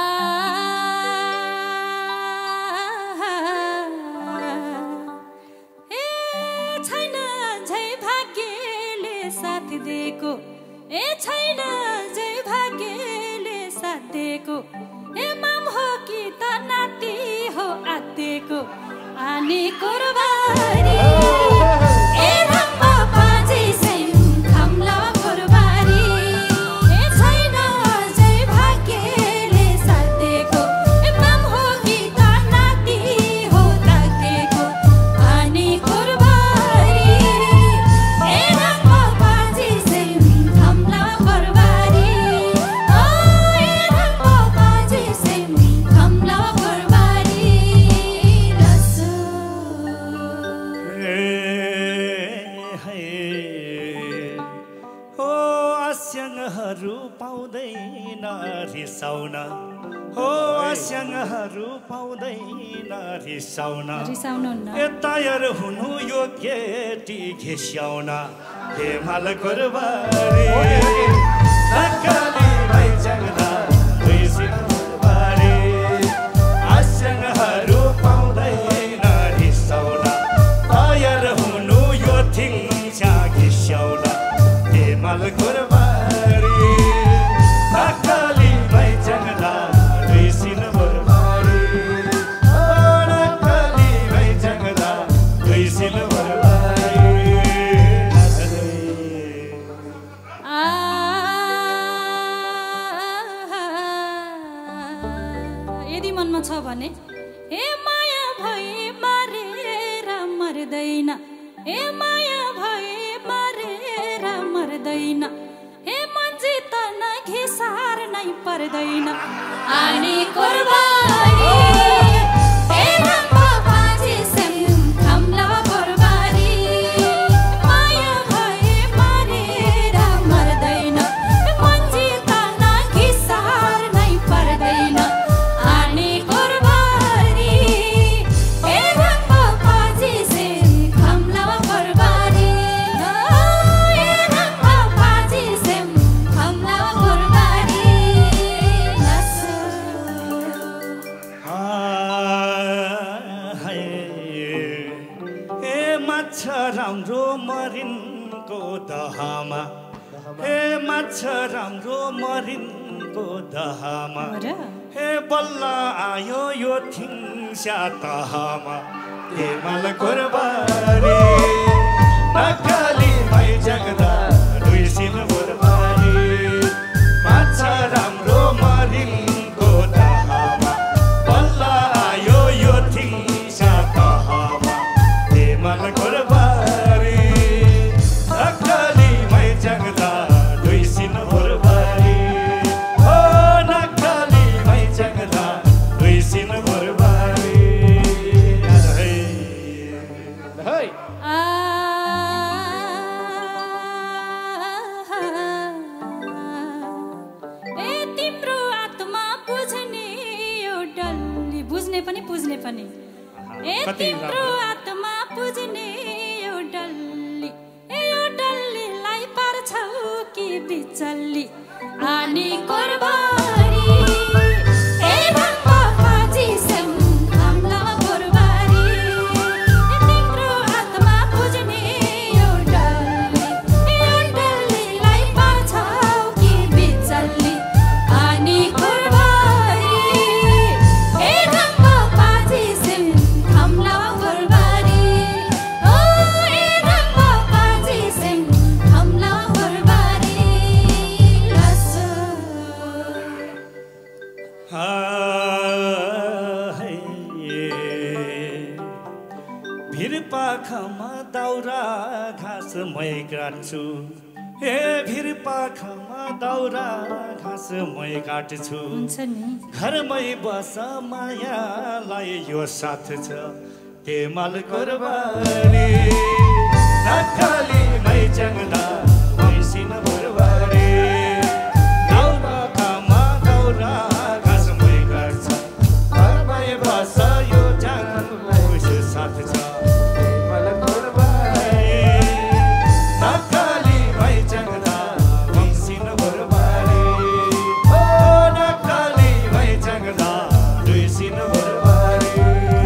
ए छैन झै भाग्यले साथ दिएको ए छैन झै भाग्यले साथ दिएको ए माम हो कि त नाति हो आत्तेको आनी कोरबारी ए रम्बा पाजी सेम खम्लामा कोरबारी ए छैन झै भाग्यले साथ दिएको ए माम हो कि त नाति हो तातेको आनी कोरबारी ए रम्बा पाजी सेम खम्लामा कोरबारी ओ ए रम्बा पाजी सेम खम्लामा कोरबारी लसु हो आस्याङहरू पाउँदैन रिसाउन हो आस्याङहरू पाउँदैन रिसाउन रिसाउनुहुन्न ए तयार हुनु यो केटी घिस्याउन तेमल कोरबारी नक्कली भइचल्ला भैँसिन बरबारी आस्याङहरू पाउँदैन रिसाउन तयार हुनु यो थिङ्छा घिस्याउन तेमल कोरबारी नक्कली भइचल्ला भैँसिन बरबारी ओ नक्कली भइचल्ला भैँसिन बरबारी आ यदि मनमा छ भने ए माया भए मारेर मर्दैन ए माया भए मारेर मर्दैन ए मन्जी त नघिसार नै पर्दैन आनी कुर्बानी ए रम्बा बाजी सेम खम्ला कुर्बानी माया भए मारेर मर्दैन ए मन्जी त नघिसार नै पर्दैन आनी कुर्बानी ए रम्बा बाजी सेम खम्ला कुर्बानी ए रम्बा बाजी सेम खम्ला कुर्बानी माछा राम्रो मरिनको दहामा हे माछा राम्रो मरिनको दहामा हे बल्ल आयो यो थिङ्स्या तहामा हे मल कुर्बानी नक्कली मै जग्दा दुईसिन कुर्बानी माछा राम्रो मरिनको दहामा बल्ल आयो यो थिङ्स्या तहामा हे मल कुर्बानी नक्कली मै जग्दा दुईसिन कुर्बानी ओ नक्कली मै जग्दा दुईसिन कुर्बानी है ए तिम्रो आत्मा बुझ्ने यो डल्ली बुझ्ने पनि पुज्ने पनि ए तिम्रो आत्मा बुझ्ने यो डल्ली ए यो डल्लीलाई पार्छौ कि बिचल्ली आनी कुर्बानी ए रम्बा बाजी सेम खम्ला कुर्बानी ए तिम्रो आत्मा बुझ्ने यो डल्ली ए यो डल्लीलाई पार्छौ कि बिचल्ली आनी कुर्बानी ए रम्बा बाजी सेम खम्ला कुर्बानी ओ ए रम्बा बाजी सेम खम्ला कुर्बानी लसो भिर पाखामा दाउरा घाँस मै काट्छु हे भिर पाखामा दाउरा घाँस मै काट्छु हुन्छ नि घरमै बस मायालाई यो साथ छ हे मल कुर्बानी नक्कली मै जग्दा मैसिन कुर्बानी दाउरा खामा दाउरा घाँस मै काट्छ घरमै बस यो जानको साथ छ हे मल कुर्बानी नक्कली मै जग्दा मैसिन कुर्बानी ओ नक्कली मै जग्दा दुईसिन कुर्बानी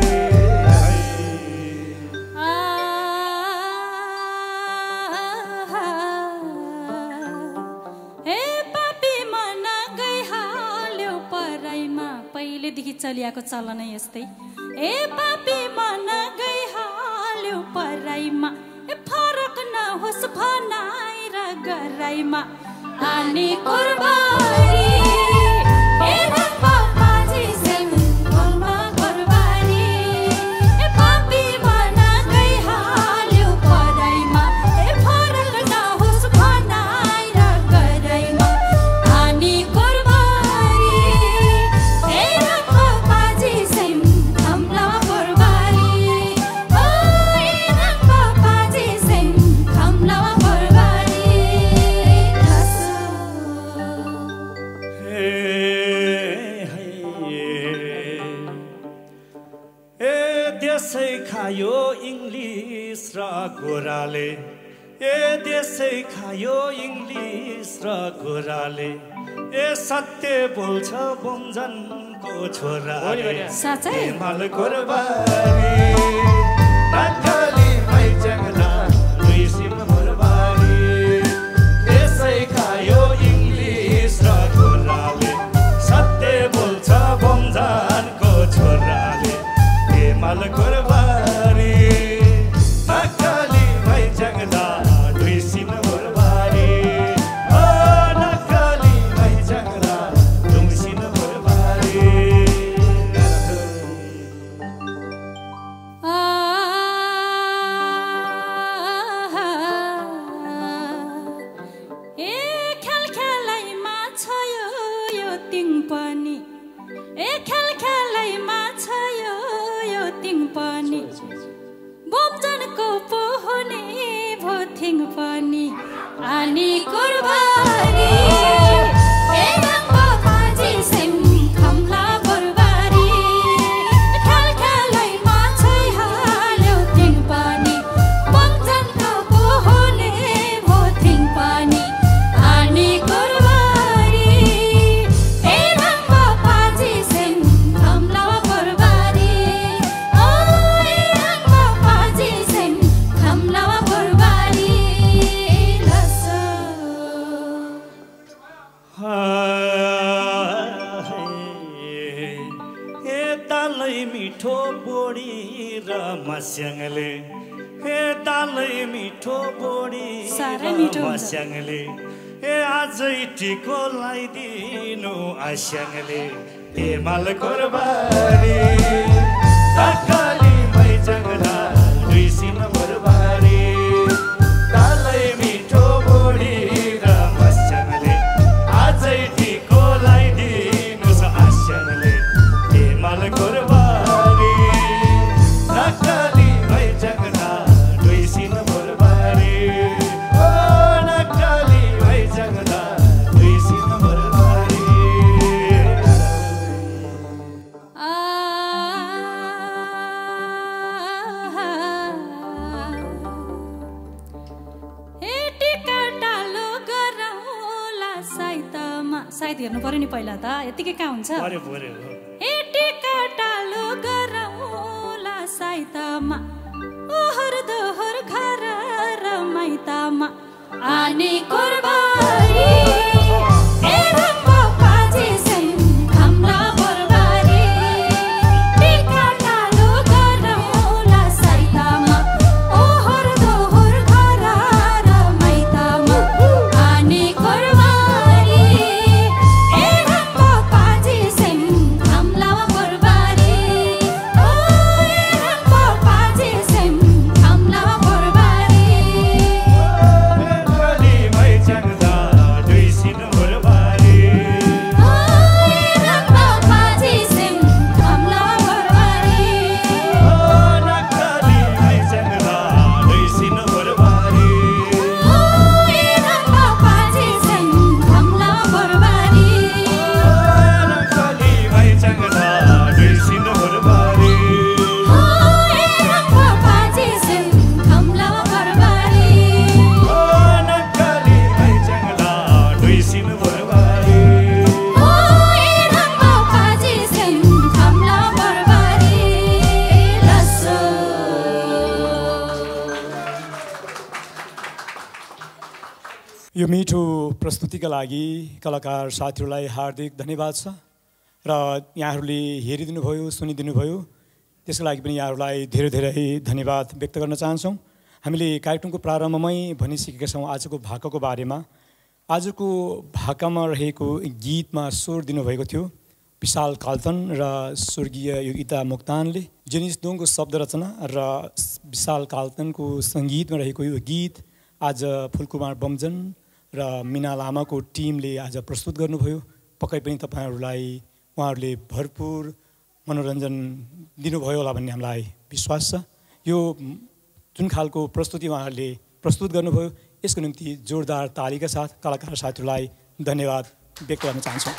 हे पापी मन गइहाल्यो पराइमा पहिलेदेखि चलिआएको चलन यस्तै ए पापी मन गइहाल्यो पराइमा ए फरक नहोस् भनाइ र गराइमा आनी कुर्बानी ए रम्बा बाजी सेम खम्ला कुर्बानी ए पापी मन गइहाल्यो पराइमा ए फरक नहोस् भनाइ र गराइमा आनी कुर्बानी ए रम्बा बाजी सेम खम्ला कुर्बानी ओ ए रम्बा बाजी सेम खम्ला कुर्बानी लसो ए देशै खायो इङ्ग्लिस र गोराले ए देशै खायो इङ्ग्लिस र गोराले ए सत्य बोल्छ बमजनको छोराले साँच्चै? हे मल कुर्बानी नक्कली मै जग्दा दुईसिन कुर्बानी देशै खायो इङ्ग्लिस र गोराले सत्य बोल्छ बमजनको छोराले हे मल कुर्बानी नक्कली मै जग्दा दुईसिन कुर्बानी ओ नक्कली मै जग्दा दुईसिन कुर्बानी ए खेल खेलैमा छ यो यो तिङ पनि बोम्जनको पोहने भो थिङ पनि अनि कुरबारी ए रङ्गो बाजी सेम खम्ला बरबारी खेल खेलैमा छ हाल्यो तिङ पनि बोम्जनको पोहने भो थिङ पनि अनि कुरबारी ए रङ्गो बाजी सेम खम्ला बरबारी ओ ए रङ्गो बाजी सेम खम्ला बरबारी लसो हे दालै मिठो बोडी र मस्याङले हे दालै मिठो बोडी साह्रै र मिठो हुन्छ। मस्याङले हे आजै टिको लगाइदिनु आस्याङले हे माल कोरबारी तकाली मै जगला दुईसिन बरबारी दालै मिठो बोडी र मस्याङले आजै टिको लगाइदिनु आस्याङले हे माल कोरबारी तकाली मै जगला दुईसिन बरबारी ओ नकाली मै जगला दुईसिन बरबारी ए टिका टालो गरौँला साइतमा सायद हेर्नु पर्यो नि पहिला त यतिकै कहाँ हुन्छ पर्यो पर्यो ए टिका टालो गरौँला साइतमा ओहर दोहर घर र माइतमा अनि कुरबारी ए रङ्गो बाजी सेम खम्ला बरबारी टिका टालो गरौँला साइतमा ओहर दोहर घर र माइतमा अनि कुरबारी ए रङ्गो बाजी सेम खम्ला बरबारी ओ ए रङ्गो बाजी सेम खम्ला बरबारी नकाली मै जगला दुईसिन बरबारी ओ ए रङ्गो बाजी सेम खम्ला बरबारी ओ नकाली मै जगला दुईसिन बरबारी ओ ए रङ्गो बाजी सेम खम्ला बरबारी नकाली मै जगला दुईसिन बरबारी ओ ए रङ्गो बाजी सेम खम्ला बरबारी ओ नकाली मै जगला दुईसिन बरबारी ओ ए रङ्गो बाजी सेम खम्ला बरबारी लसो यो मिठो प्रस्तुतिका लागि कलाकार साथीहरूलाई हार्दिक धन्यवाद छ र यहाँहरूले हेरिदिनु भयो सुनिदिनु भयो त्यसको लागि पनि यहाँहरूलाई धेरै धेरै धन्यवाद व्यक्त गर्न चाहन्छौँ। हामीले कार्यक्रमको प्रारम्भमै भनिसकेका छौँ आजको भाकाको बारेमा। आजको भाकामा रहेको गीतमा स्वर दिनुभएको थियो विशाल काल्तन र स्वर्गीय योगिता मोक्तानले। जेनिस दोङको शब्द रचना र विशाल काल्तनको सङ्गीतमा रहेको यो गीत आज फुलकुमार बमजन र मिना लामाको टिमले आज प्रस्तुत गर्नुभयो। पक्कै पनि तपाईँहरूलाई उहाँहरूले भरपुर मनोरञ्जन दिनुभयो होला भन्ने हामीलाई विश्वास छ। यो जुन खालको प्रस्तुति उहाँहरूले प्रस्तुत गर्नुभयो यसको निम्ति जोरदार तालीका साथ कलाकार साथीहरूलाई धन्यवाद व्यक्त गर्न चाहन्छौँ।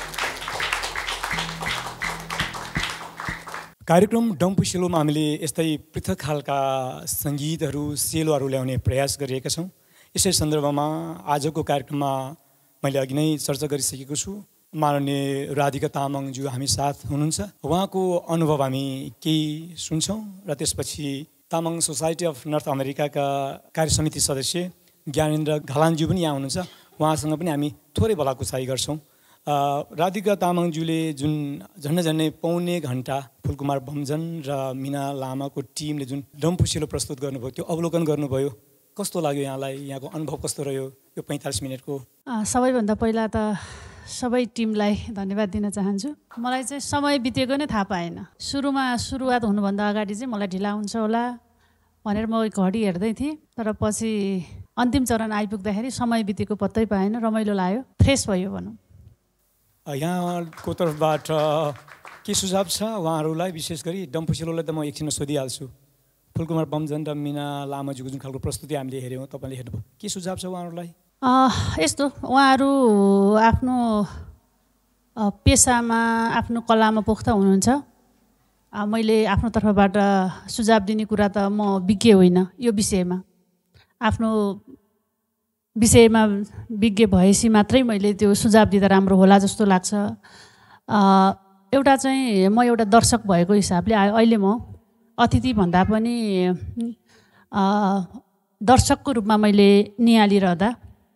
कार्यक्रम डम्फु सेलोमा हामीले यस्तै पृथक खालका सङ्गीतहरू सेलोहरू ल्याउने प्रयास गरिरहेका छौँ। यसै सन्दर्भमा आजको कार्यक्रममा मैले अघि नै चर्चा गरिसकेको छु। माननीय राधिका तामाङज्यू हामी साथ हुनुहुन्छ। उहाँको अनुभव हामी केही सुन्छौँ र त्यसपछि तामाङ सोसाइटी अफ नर्थ अमेरिकाका कार्य समिति सदस्य ज्ञानेन्द्र घलानज्यू पनि यहाँ हुनुहुन्छ। उहाँसँग पनि हामी थोरै भलाकुसारी गर्छौँ। राधिका तामाङज्यूले जुन झन्डै झन्डै पौने घन्टा फुलकुमार बमजन र मिना लामाको टिमले जुन डम्फु सेलो प्रस्तुत गर्नुभयो त्यो अवलोकन गर्नुभयो, कस्तो लाग्यो यहाँलाई? यहाँको अनुभव कस्तो रह्यो यो पैँतालिस मिनटको? सबैभन्दा पहिला त सबै टिमलाई धन्यवाद दिन चाहन्छु। मलाई चाहिँ समय बितेको नै थाहा पाएन। सुरुमा सुरुवात हुनुभन्दा अगाडि चाहिँ मलाई ढिला हुन्छ होला भनेर म घडी हेर्दै थिएँ, तर पछि अन्तिम चरण आइपुग्दाखेरि समय बितेको पत्तै पाएन। रमाइलो लाग्यो, फ्रेस भयो भनौँ। यहाँको तर्फबाट के सुझाव छ उहाँहरूलाई? विशेष गरी डम्फु सेलोलाई त म एकछिनमा सोधिहाल्छु। फुलकुमार बमजन र मिना लामाजीको जुन खालको प्रस्तुति हामीले हेऱ्यौँ, तपाईँले हेर्नुभयो, के सुझाव छ उहाँहरूलाई? यस्तो, उहाँहरू आफ्नो पेसामा आफ्नो कलामा पोख्त हुनुहुन्छ। मैले आफ्नो तर्फबाट सुझाव दिने कुरा त म विज्ञ होइन यो विषयमा, आफ्नो विषयमा विज्ञ भएपछि मात्रै मैले त्यो सुझाव दिँदा राम्रो होला जस्तो लाग्छ। एउटा चाहिँ म एउटा दर्शक भएको हिसाबले अहिले म अतिथि भन्दा पनि दर्शकको रूपमा मैले निहालिरहँदा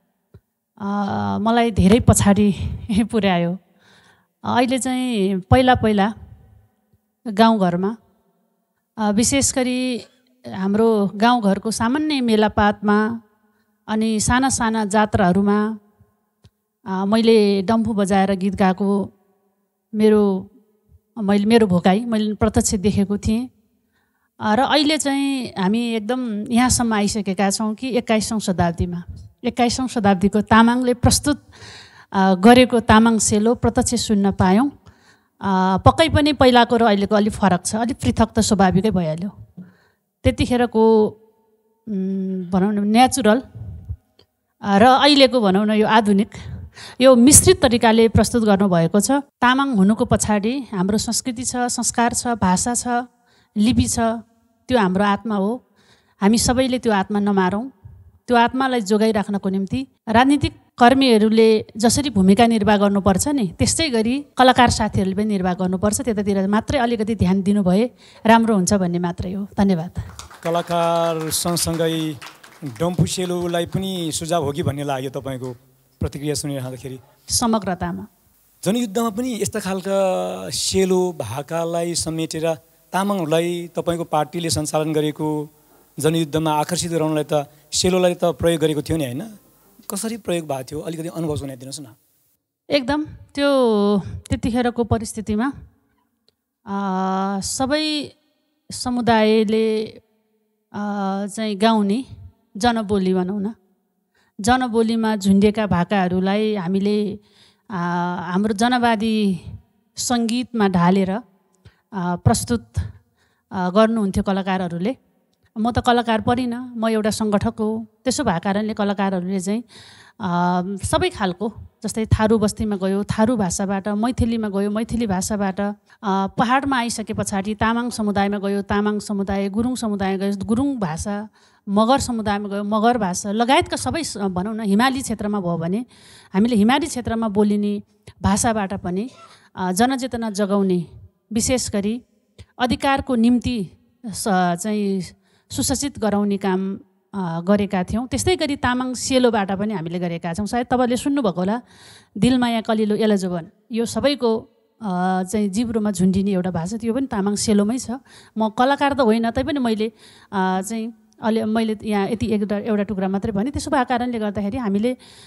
मलाई धेरै पछाडि पुर्यायो। अहिले चाहिँ पहिला पहिला गाउँघरमा विशेष गरी हाम्रो गाउँघरको सामान्य मेलापातमा अनि साना साना जात्राहरूमा मैले डम्फु बजाएर गीत गाएको मेरो मैले मेरो भोकाइ मैले प्रत्यक्ष देखेको थिएँ। र अहिले चाहिँ हामी एकदम यहाँसम्म आइसकेका छौँ कि एक्काइसौँ शताब्दीमा एक्काइसौँ शताब्दीको तामाङले प्रस्तुत गरेको तामाङ सेलो प्रत्यक्ष सुन्न पायौँ। पक्कै पनि पहिलाको र अहिलेको अलिक फरक छ, अलिक पृथक त स्वाभाविकै भइहाल्यो। त्यतिखेरको भनौँ न नेचुरल र अहिलेको भनौँ न यो आधुनिक यो मिश्रित तरिकाले प्रस्तुत गर्नुभएको छ। तामाङ हुनुको पछाडि हाम्रो संस्कृति छ, संस्कार छ, भाषा छ, लिपि छ, त्यो हाम्रो आत्मा हो। हामी सबैले त्यो आत्मा नमारौँ। त्यो आत्मालाई जोगाइराख्नको निम्ति राजनीतिक कर्मीहरूले जसरी भूमिका निर्वाह गर्नुपर्छ नि त्यस्तै गरी कलाकार साथीहरूले पनि निर्वाह गर्नुपर्छ। त्यतातिर मात्रै अलिकति ध्यान दिनुभए राम्रो हुन्छ भन्ने मात्रै हो। धन्यवाद। कलाकार सँगसँगै डम्फु सेलोलाई पनि सुझाव हो कि भन्ने लाग्यो तपाईँको प्रतिक्रिया सुनिरहँदाखेरि? समग्रतामा जनयुद्धमा पनि यस्ता खालका सेलो भाकालाई समेटेर तामाङहरूलाई तपाईँको पार्टीले सञ्चालन गरेको जनयुद्धमा आकर्षित गराउनलाई त सेलोलाई त प्रयोग गरेको थियो नि, होइन? कसरी प्रयोग भएको थियो अलिकति अनुभव सुनाइदिनुहोस् न। एकदम त्यो त्यतिखेरको परिस्थितिमा सबै समुदायले चाहिँ गाउने जनबोली भनौँ न, जनबोलीमा झुन्डिएका भाकाहरूलाई हामीले हाम्रो जनवादी सङ्गीतमा ढालेर प्रस्तुत गर्नुहुन्थ्यो कलाकारहरूले। म त कलाकार परिनँ, म एउटा सङ्गठक हो। त्यसो भएको कारणले कलाकारहरूले चाहिँ सबै खालको, जस्तै थारू बस्तीमा गयो थारू भाषाबाट, मैथिलीमा गयो मैथिली भाषाबाट, पहाडमा आइसके पछाडि तामाङ समुदायमा गयो तामाङ समुदाय, गुरुङ समुदाय गयो गुरुङ भाषा, मगर समुदायमा गयो मगर भाषा लगायतका सबै भनौँ न हिमाली क्षेत्रमा भयो भने हामीले हिमाली क्षेत्रमा बोलिने भाषाबाट पनि जनचेतना जगाउने, विशेष गरी अधिकारको निम्ति चाहिँ सुशासित गराउने काम गरेका थियौँ। त्यस्तै गरी तामाङ सेलोबाट पनि हामीले गरेका छौँ। सायद तपाईँले सुन्नुभएको होला, दिलमाया कलिलो एलजोबन, यो सबैको चाहिँ जिब्रोमा झुन्डिने एउटा भाषा, त्यो पनि तामाङ सेलोमै छ। म कलाकार त होइन, तैपनि मैले चाहिँ अलि मैले यहाँ यति एउटा एउटा टुक्रा मात्रै भने। त्यसो भएको कारणले गर्दाखेरि हामीले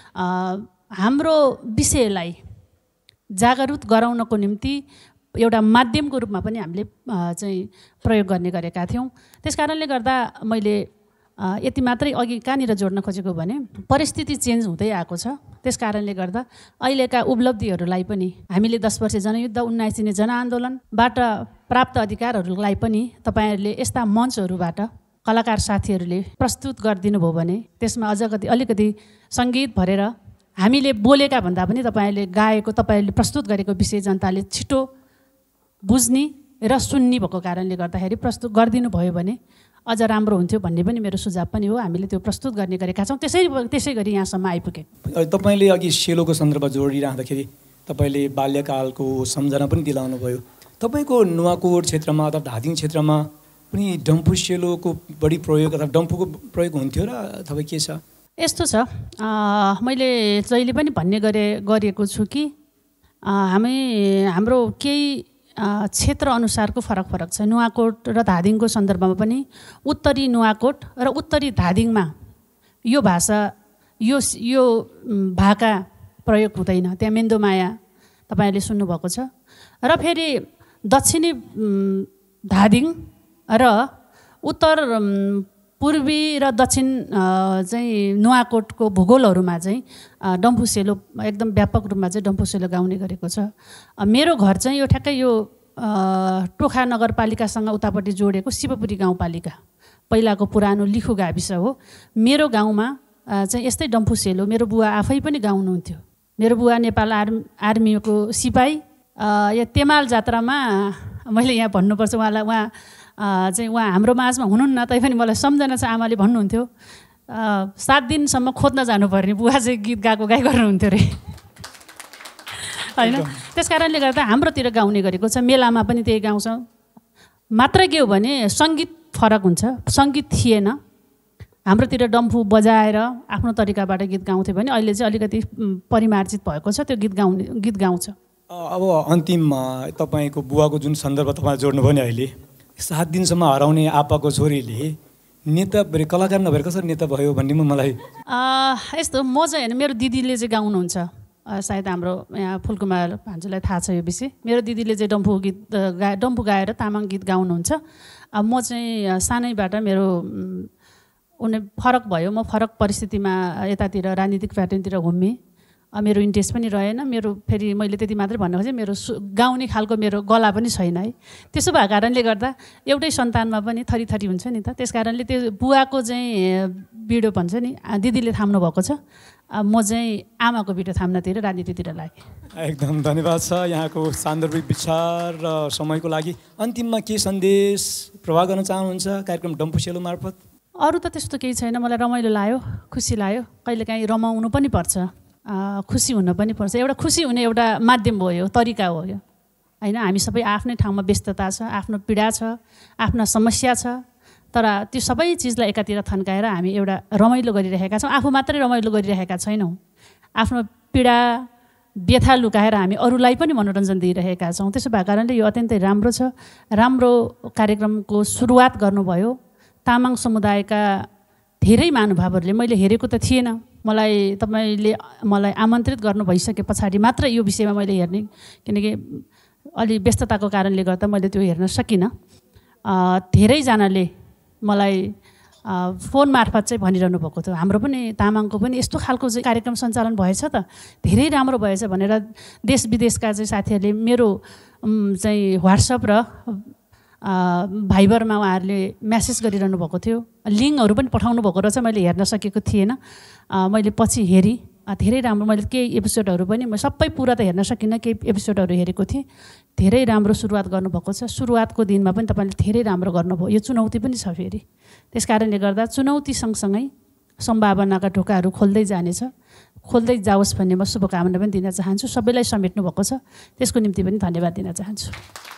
हाम्रो विषयलाई जागरुक गराउनको निम्ति एउटा माध्यमको रूपमा पनि हामीले चाहिँ प्रयोग गर्ने गरेका थियौँ। त्यस कारणले गर्दा मैले यति मात्रै अघि कहाँनिर जोड्न खोजेको भने परिस्थिति चेन्ज हुँदै आएको छ। त्यस कारणले गर्दा अहिलेका उपलब्धिहरूलाई पनि हामीले दस वर्ष जनयुद्ध, उन्नाइस दिने जनआन्दोलनबाट प्राप्त अधिकारहरूलाई पनि तपाईँहरूले यस्ता मञ्चहरूबाट कलाकार साथीहरूले प्रस्तुत गरिदिनु भयो भने त्यसमा अझ कति अलिकति सङ्गीत भरेर हामीले बोलेका भन्दा पनि तपाईँहरूले गाएको, तपाईँहरूले प्रस्तुत गरेको विषय जनताले छिटो बुझ्ने र सुन्ने भएको कारणले गर्दाखेरि प्रस्तुत गरिदिनु भयो भने अझ राम्रो हुन्थ्यो भन्ने पनि मेरो सुझाव पनि हो। हामीले त्यो प्रस्तुत गर्ने गरेका छौँ। त्यसै त्यसै गरी यहाँसम्म आइपुगे। तपाईँले अघि सेलोको सन्दर्भ जोडिरहँदाखेरि तपाईँले बाल्यकालको सम्झना पनि दिलाउनु भयो। तपाईँको नुवाकोट क्षेत्रमा अथवा धादिङ क्षेत्रमा पनि डम्फु सेलोको बढी प्रयोग अथवा डम्फुको प्रयोग हुन्थ्यो र अथवा के छ? यस्तो छ, मैले जहिले पनि भन्ने गरे गरेको छु कि हामी हाम्रो केही क्षेत्र अनुसारको फरक फरक छ। नुवाकोट र धादिङको सन्दर्भमा पनि उत्तरी नुवाकोट र उत्तरी धादिङमा यो भाषा यो यो भाका प्रयोग हुँदैन। त्यहाँ मेन्दोमाया तपाईँहरूले सुन्नुभएको छ। र फेरि दक्षिणी धादिङ र उत्तर पूर्वी र दक्षिण चाहिँ नुवाकोटको भूगोलहरूमा चाहिँ डम्फु सेलो एकदम व्यापक रूपमा चाहिँ डम्फु सेलो गाउने गरेको छ। मेरो घर चाहिँ यो ठ्याक्कै यो टोखा नगरपालिकासँग उतापट्टि जोडेको शिवपुरी गाउँपालिका पहिलाको पुरानो लिखु गाविस हो। मेरो गाउँमा चाहिँ यस्तै डम्फु सेलो मेरो बुवा आफै पनि गाउनुहुन्थ्यो। मेरो बुवा नेपाल आर्मी आर्मीको सिपाही। यो तेमाल जात्रामा मैले यहाँ भन्नुपर्छ उहाँलाई, उहाँ चाहिँ उहाँ हाम्रो माझमा हुनुहुन्न तैपनि मलाई सम्झना छ आमाले भन्नुहुन्थ्यो सात दिनसम्म खोज्न जानुपर्ने बुवा चाहिँ गीत गाएको गाई गर्नुहुन्थ्यो अरे होइन। त्यस कारणले गर्दा हाम्रोतिर गाउने गरेको छ, मेलामा पनि त्यही गाउँछौँ। मात्र के हो भने सङ्गीत फरक हुन्छ, सङ्गीत थिएन। हाम्रोतिर डम्फु बजाएर आफ्नो तरिकाबाट गीत गाउँथ्यो भने अहिले चाहिँ अलिकति परिमार्जित भएको छ, त्यो गीत गाउने गीत गाउँछ। अब अन्तिममा तपाईँको बुवाको जुन सन्दर्भ तपाईँ जोड्नुभयो नि, अहिले सात दिनसम्म हराउने आप्पाको छोरीले नेता कलाकार नभएर कसरी नेता भयो भन्ने मलाई यस्तो म चाहिँ होइन, मेरो दिदीले चाहिँ गाउनुहुन्छ, सायद हाम्रो यहाँ फुलकुमार भान्जुलाई थाहा छ यो विषय। मेरो दिदीले चाहिँ डम्फु गीत गा डम्फु गाएर तामाङ गीत गाउनुहुन्छ। अब म चाहिँ सानैबाट मेरो उनी फरक भयो, म फरक परिस्थितिमा यतातिर राजनीतिक प्याटर्नतिर घुमेँ। मेरो इन्ट्रेस्ट पनि रहेन, मेरो फेरि मैले त्यति मात्रै भन्नु खोजेँ मेरो सु गाउने खालको मेरो गला पनि छैन है। त्यसो भएको कारणले गर्दा एउटै सन्तानमा पनि थरी थरी हुन्छ नि त। त्यस कारणले त्यो बुवाको चाहिँ बिडो भन्छ नि दिदीले थाम्नु भएको छ, म चाहिँ आमाको बिडो थाम्नतिर राजनीतितिर लागेँ। एकदम धन्यवाद छ यहाँको सान्दर्भिक विचार र समयको लागि। अन्तिममा के सन्देश प्रवाह गर्न चाहनुहुन्छ कार्यक्रम डम्फु सेलो मार्फत? अरू त त्यस्तो केही छैन, मलाई रमाइलो लाग्यो, खुसी लाग्यो। कहिलेकाहीँ रमाउनु पनि पर्छ, खुसी हुन पनि पर्छ। एउटा खुसी हुने एउटा माध्यम हो, यो तरिका हो यो होइन। हामी सबै आफ्नै ठाउँमा व्यस्तता छ, आफ्नो पीडा छ, आफ्ना समस्या छ, तर त्यो सबै चिजलाई एकातिर थन्काएर हामी एउटा रमाइलो गरिरहेका छौँ। आफू मात्रै रमाइलो गरिरहेका छैनौँ, आफ्नो पीडा व्यथा लुकाएर हामी अरूलाई पनि मनोरञ्जन दिइरहेका छौँ। त्यसो भएको कारणले यो अत्यन्तै राम्रो छ। राम्रो कार्यक्रमको सुरुवात गर्नुभयो। तामाङ समुदायका धेरै महानुभावहरूले मैले हेरेको त थिएन, मलाई तपाईँले मलाई आमन्त्रित गर्नु भइसके पछाडि मात्र यो विषयमा मैले हेर्ने, किनकि अलि व्यस्तताको कारणले गर्दा मैले त्यो हेर्न सकिनँ। धेरैजनाले मलाई फोन मार्फत चाहिँ भनिरहनु भएको थियो हाम्रो पनि तामाङको पनि यस्तो खालको चाहिँ कार्यक्रम सञ्चालन भएछ त, धेरै राम्रो भएछ भनेर देश विदेशका चाहिँ साथीहरूले मेरो चाहिँ व्हाट्सएप र भाइबरमा उहाँहरूले म्यासेज गरिरहनु भएको थियो, लिङ्कहरू पनि पठाउनु भएको रहेछ। मैले हेर्न सकेको थिएन, मैले पछि हेरेँ, धेरै राम्रो। मैले केही एपिसोडहरू पनि म सबै पुरा त हेर्न सकिनँ, केही एपिसोडहरू हेरेको थिएँ। धेरै राम्रो सुरुवात गर्नुभएको छ। सुरुवातको दिनमा पनि तपाईँले धेरै राम्रो गर्नुभयो। यो चुनौती पनि छ फेरि, त्यस कारणले गर्दा चुनौती सँगसँगै सम्भावनाका ढोकाहरू खोल्दै जानेछ, खोल्दै जाओस् भन्ने म शुभकामना पनि दिन चाहन्छु। सबैलाई समेट्नु भएको छ, त्यसको निम्ति पनि धन्यवाद दिन चाहन्छु।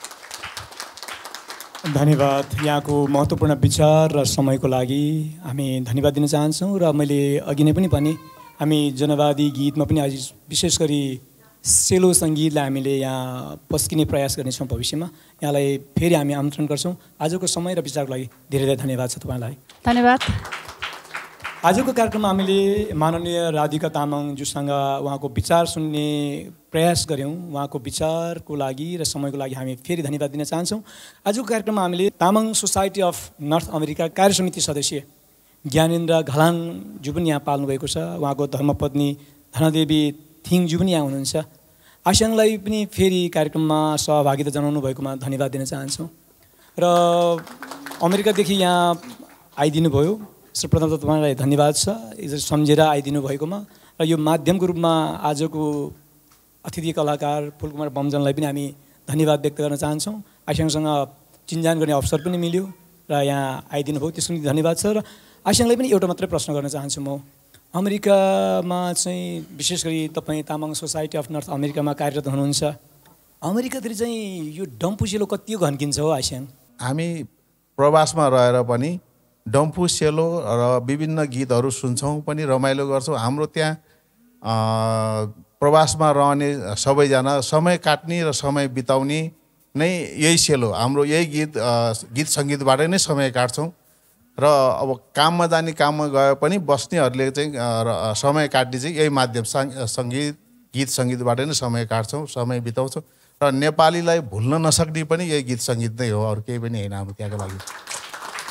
धन्यवाद यहाँको महत्त्वपूर्ण विचार र समयको लागि हामी धन्यवाद दिन चाहन्छौँ। र मैले अघि नै पनि भने हामी जनवादी गीतमा पनि आज विशेष गरी सेलो सङ्गीतलाई हामीले यहाँ पस्किने प्रयास गर्नेछौँ भविष्यमा। यहाँलाई फेरि हामी आमन्त्रण गर्छौँ। आजको समय र विचारको लागि धेरै धेरै धन्यवाद छ तपाईँलाई। धन्यवाद। आजको कार्यक्रममा हामीले माननीय राधिका तामाङज्यूसँग उहाँको विचार सुन्ने प्रयास गऱ्यौँ। उहाँको विचारको लागि र समयको लागि हामी फेरि धन्यवाद दिन चाहन्छौँ। आजको कार्यक्रममा हामीले Tamang society of north America कार्य समिति सदस्य ज्ञानेन्द्र घलानज्यू पनि यहाँ पाल्नुभएको छ, उहाँको धर्मपत्नी धनदेवी थिङज्यू पनि यहाँ हुनुहुन्छ। आस्याङलाई पनि फेरि कार्यक्रममा सहभागिता जनाउनु भएकोमा धन्यवाद दिन चाहन्छौँ। र अमेरिकादेखि यहाँ आइदिनु भयो, सर्वप्रथम त तपाईँलाई धन्यवाद छ सम्झेर आइदिनु भएकोमा। र यो माध्यमको रूपमा आजको अतिथि कलाकार फुलकुमार बमजनलाई पनि हामी धन्यवाद व्यक्त गर्न चाहन्छौँ। आस्याङसँग चिन्जान गर्ने अवसर पनि मिल्यो र यहाँ आइदिनु भयो, त्यसको निम्ति धन्यवाद छ। र आस्याङलाई पनि एउटा मात्रै प्रश्न गर्न चाहन्छु म, अमेरिकामा चाहिँ विशेष गरी तपाईँ तामाङ सोसाइटी अफ नर्थ अमेरिकामा कार्यरत हुनुहुन्छ, अमेरिकातिर चाहिँ यो डम्फु सेलो कति घन्किन्छ हो आस्याङ? हामी प्रवासमा रहेर पनि डम्फु सेलो र विभिन्न गीतहरू सुन्छौँ पनि, रमाइलो गर्छौँ। हाम्रो त्यहाँ प्रवासमा रहने सबैजना समय काट्ने र समय बिताउने नै यही सेलो, हाम्रो यही गीत गीत सङ्गीतबाटै नै समय काट्छौँ। र अब काममा जाने काममा गए पनि बस्नेहरूले चाहिँ समय काट्ने चाहिँ यही माध्यम सङ्गीत गीत सङ्गीतबाट नै समय काट्छौँ, समय बिताउँछौँ। र नेपालीलाई भुल्न नसक्ने पनि यही गीत सङ्गीत नै हो, अरू केही पनि होइन हाम्रो त्यहाँको लागि।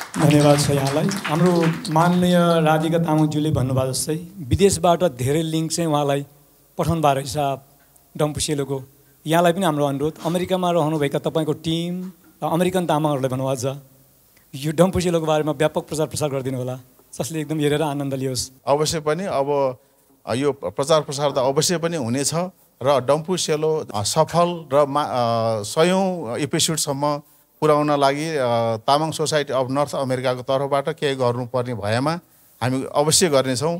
धन्यवाद छ यहाँलाई। हाम्रो माननीय राधिका तामाङज्यूले भन्नुभयो जस्तै विदेशबाट धेरै लिङ्क चाहिँ उहाँलाई पठाउनु भएको रहेछ डम्फु सेलोको। यहाँलाई पनि हाम्रो अनुरोध, अमेरिकामा रहनुभएका तपाईँको टिम र अमेरिकन तामाङहरूलाई भन्नुभएको छ यो डम्फु सेलोको बारेमा व्यापक प्रचार प्रसार गरिदिनु होला, जसले एकदम हेरेर आनन्द लियोस्। अवश्य पनि अब यो प्रचार प्रसार त अवश्य पनि हुनेछ र डम्फु सेलो सफल र मा सयौँ एपिसोडसम्म पुर्याउन लागि तामाङ सोसाइटी अफ नर्थ अमेरिकाको तर्फबाट केही गर्नुपर्ने भएमा हामी अवश्य गर्नेछौँ।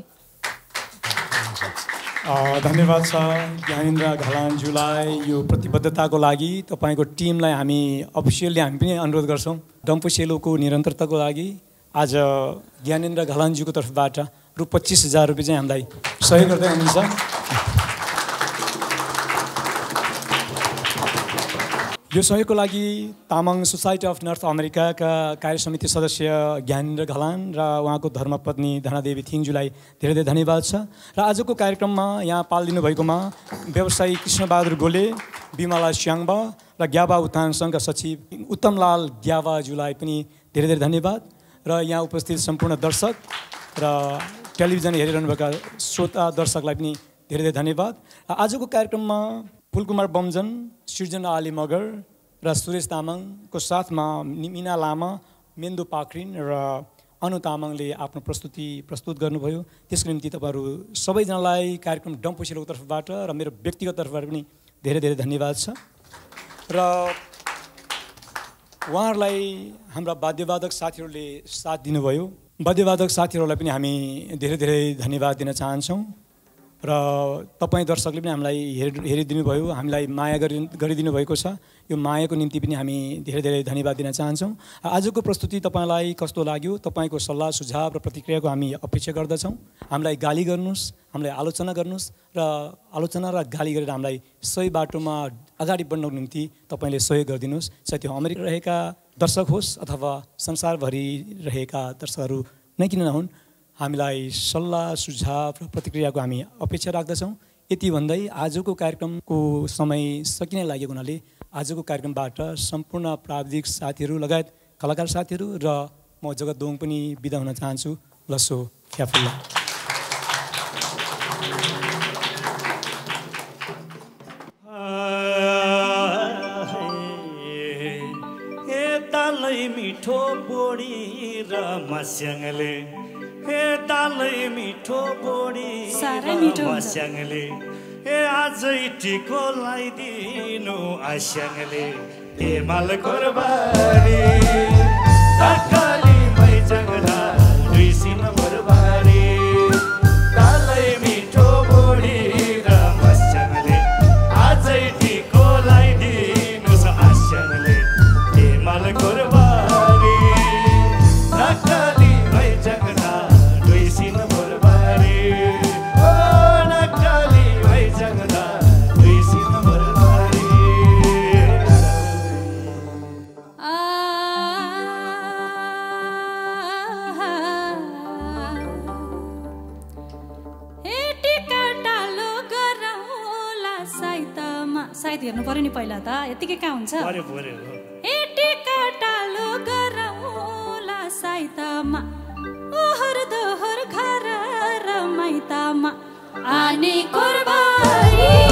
धन्यवाद छ ज्ञानेन्द्र घलानज्यूलाई यो प्रतिबद्धताको लागि। तपाईँको टिमलाई हामी अफिसियल्ली हामी पनि अनुरोध गर्छौँ डम्फु सेलोको निरन्तरताको लागि आज ज्ञानेन्द्र घलानज्यूको तर्फबाट रु पच्चिस हजार रुपियाँ चाहिँ हामीलाई सहयोग गर्दै हुनुहुन्छ। यो सहयोगको लागि तामाङ सोसाइटी अफ नर्थ अमेरिकाका कार्य समिति सदस्य ज्ञानेन्द्र घलान र उहाँको धर्मपत्नी धनादेवी थिङज्यूलाई धेरै धेरै धन्यवाद छ। र आजको कार्यक्रममा यहाँ पालिदिनु भएकोमा व्यवसायी कृष्णबहादुर गोले, बिमला स्याङ्बा र ग्याबा उत्थान सङ्घका सचिव उत्तमलाल ग्याबाज्यूलाई पनि धेरै धेरै धन्यवाद। र यहाँ उपस्थित सम्पूर्ण दर्शक र टेलिभिजन हेरिरहनुभएका श्रोता दर्शकलाई पनि धेरै धेरै धन्यवाद। आजको कार्यक्रममा फुलकुमार बमजन, सृजना आली मगर र सुरेश तामाङको साथमा मिना लामा, मेन्दु पाखरिन र अनु तामाङले आफ्नो प्रस्तुति प्रस्तुत गर्नुभयो। त्यसको निम्ति तपाईँहरू सबैजनालाई कार्यक्रम डम्फु सेलोको तर्फबाट र मेरो व्यक्तिगत तर्फबाट पनि धेरै धेरै धन्यवाद छ। र उहाँहरूलाई हाम्रा वाद्यवादक साथीहरूले साथ दिनुभयो। वाद्यवादक साथीहरूलाई पनि हामी धेरै धेरै धन्यवाद दिन चाहन्छौँ। र तपाईँ दर्शकले पनि हामीलाई हेरि हेरिदिनु भयो, हामीलाई माया गरि गरिदिनु भएको छ। यो मायाको निम्ति पनि हामी धेरै धेरै धन्यवाद दिन चाहन्छौँ। आजको प्रस्तुति तपाईँलाई कस्तो लाग्यो, तपाईँको सल्लाह सुझाव र प्रतिक्रियाको हामी अपेक्षा गर्दछौँ। हामीलाई गाली गर्नुहोस्, हामीलाई आलोचना गर्नुहोस् र आलोचना र गाली गरेर हामीलाई सही बाटोमा अगाडि बढ्नको निम्ति तपाईँले सहयोग गरिदिनुहोस्। चाहे त्यो अमेरिका रहेका दर्शक होस् अथवा संसारभरि रहेका दर्शकहरू नै किन नहुन्, हामीलाई सल्लाह सुझाव र प्रतिक्रियाको हामी अपेक्षा राख्दछौँ। यति भन्दै आजको कार्यक्रमको समय सकिने लागेको हुनाले आजको कार्यक्रमबाट सम्पूर्ण प्राविधिक साथीहरू लगायत कलाकार साथीहरू र म जगत दोङ पनि बिदा हुन चाहन्छु। लसो फ्याफुल्ला। मिठो बोडी र मस्याङले हे दालै मिठो बोडी मस्याङले हे आजै टिको लगाइदिनु आस्याङले हे माल कोरबारी तकाली मै जगदा दुईसिन बरबारी दालै मिठो बोडी र मस्याङले आजै टिको लगाइदिनु आस्याङले हे माल कोरबारी तकाली मै जगदा दुईसिन बरबारी ओ नकाली मै जगदा दुईसिन बरबारी। सायद हेर्नु पर्यो नि पहिला त, यतिकै कहाँ हुन्छ। पर्यो पर्यो ए टिका टालो गरौला साइतामा ओहर दोहर घर र माइतामा आने कोरबारी।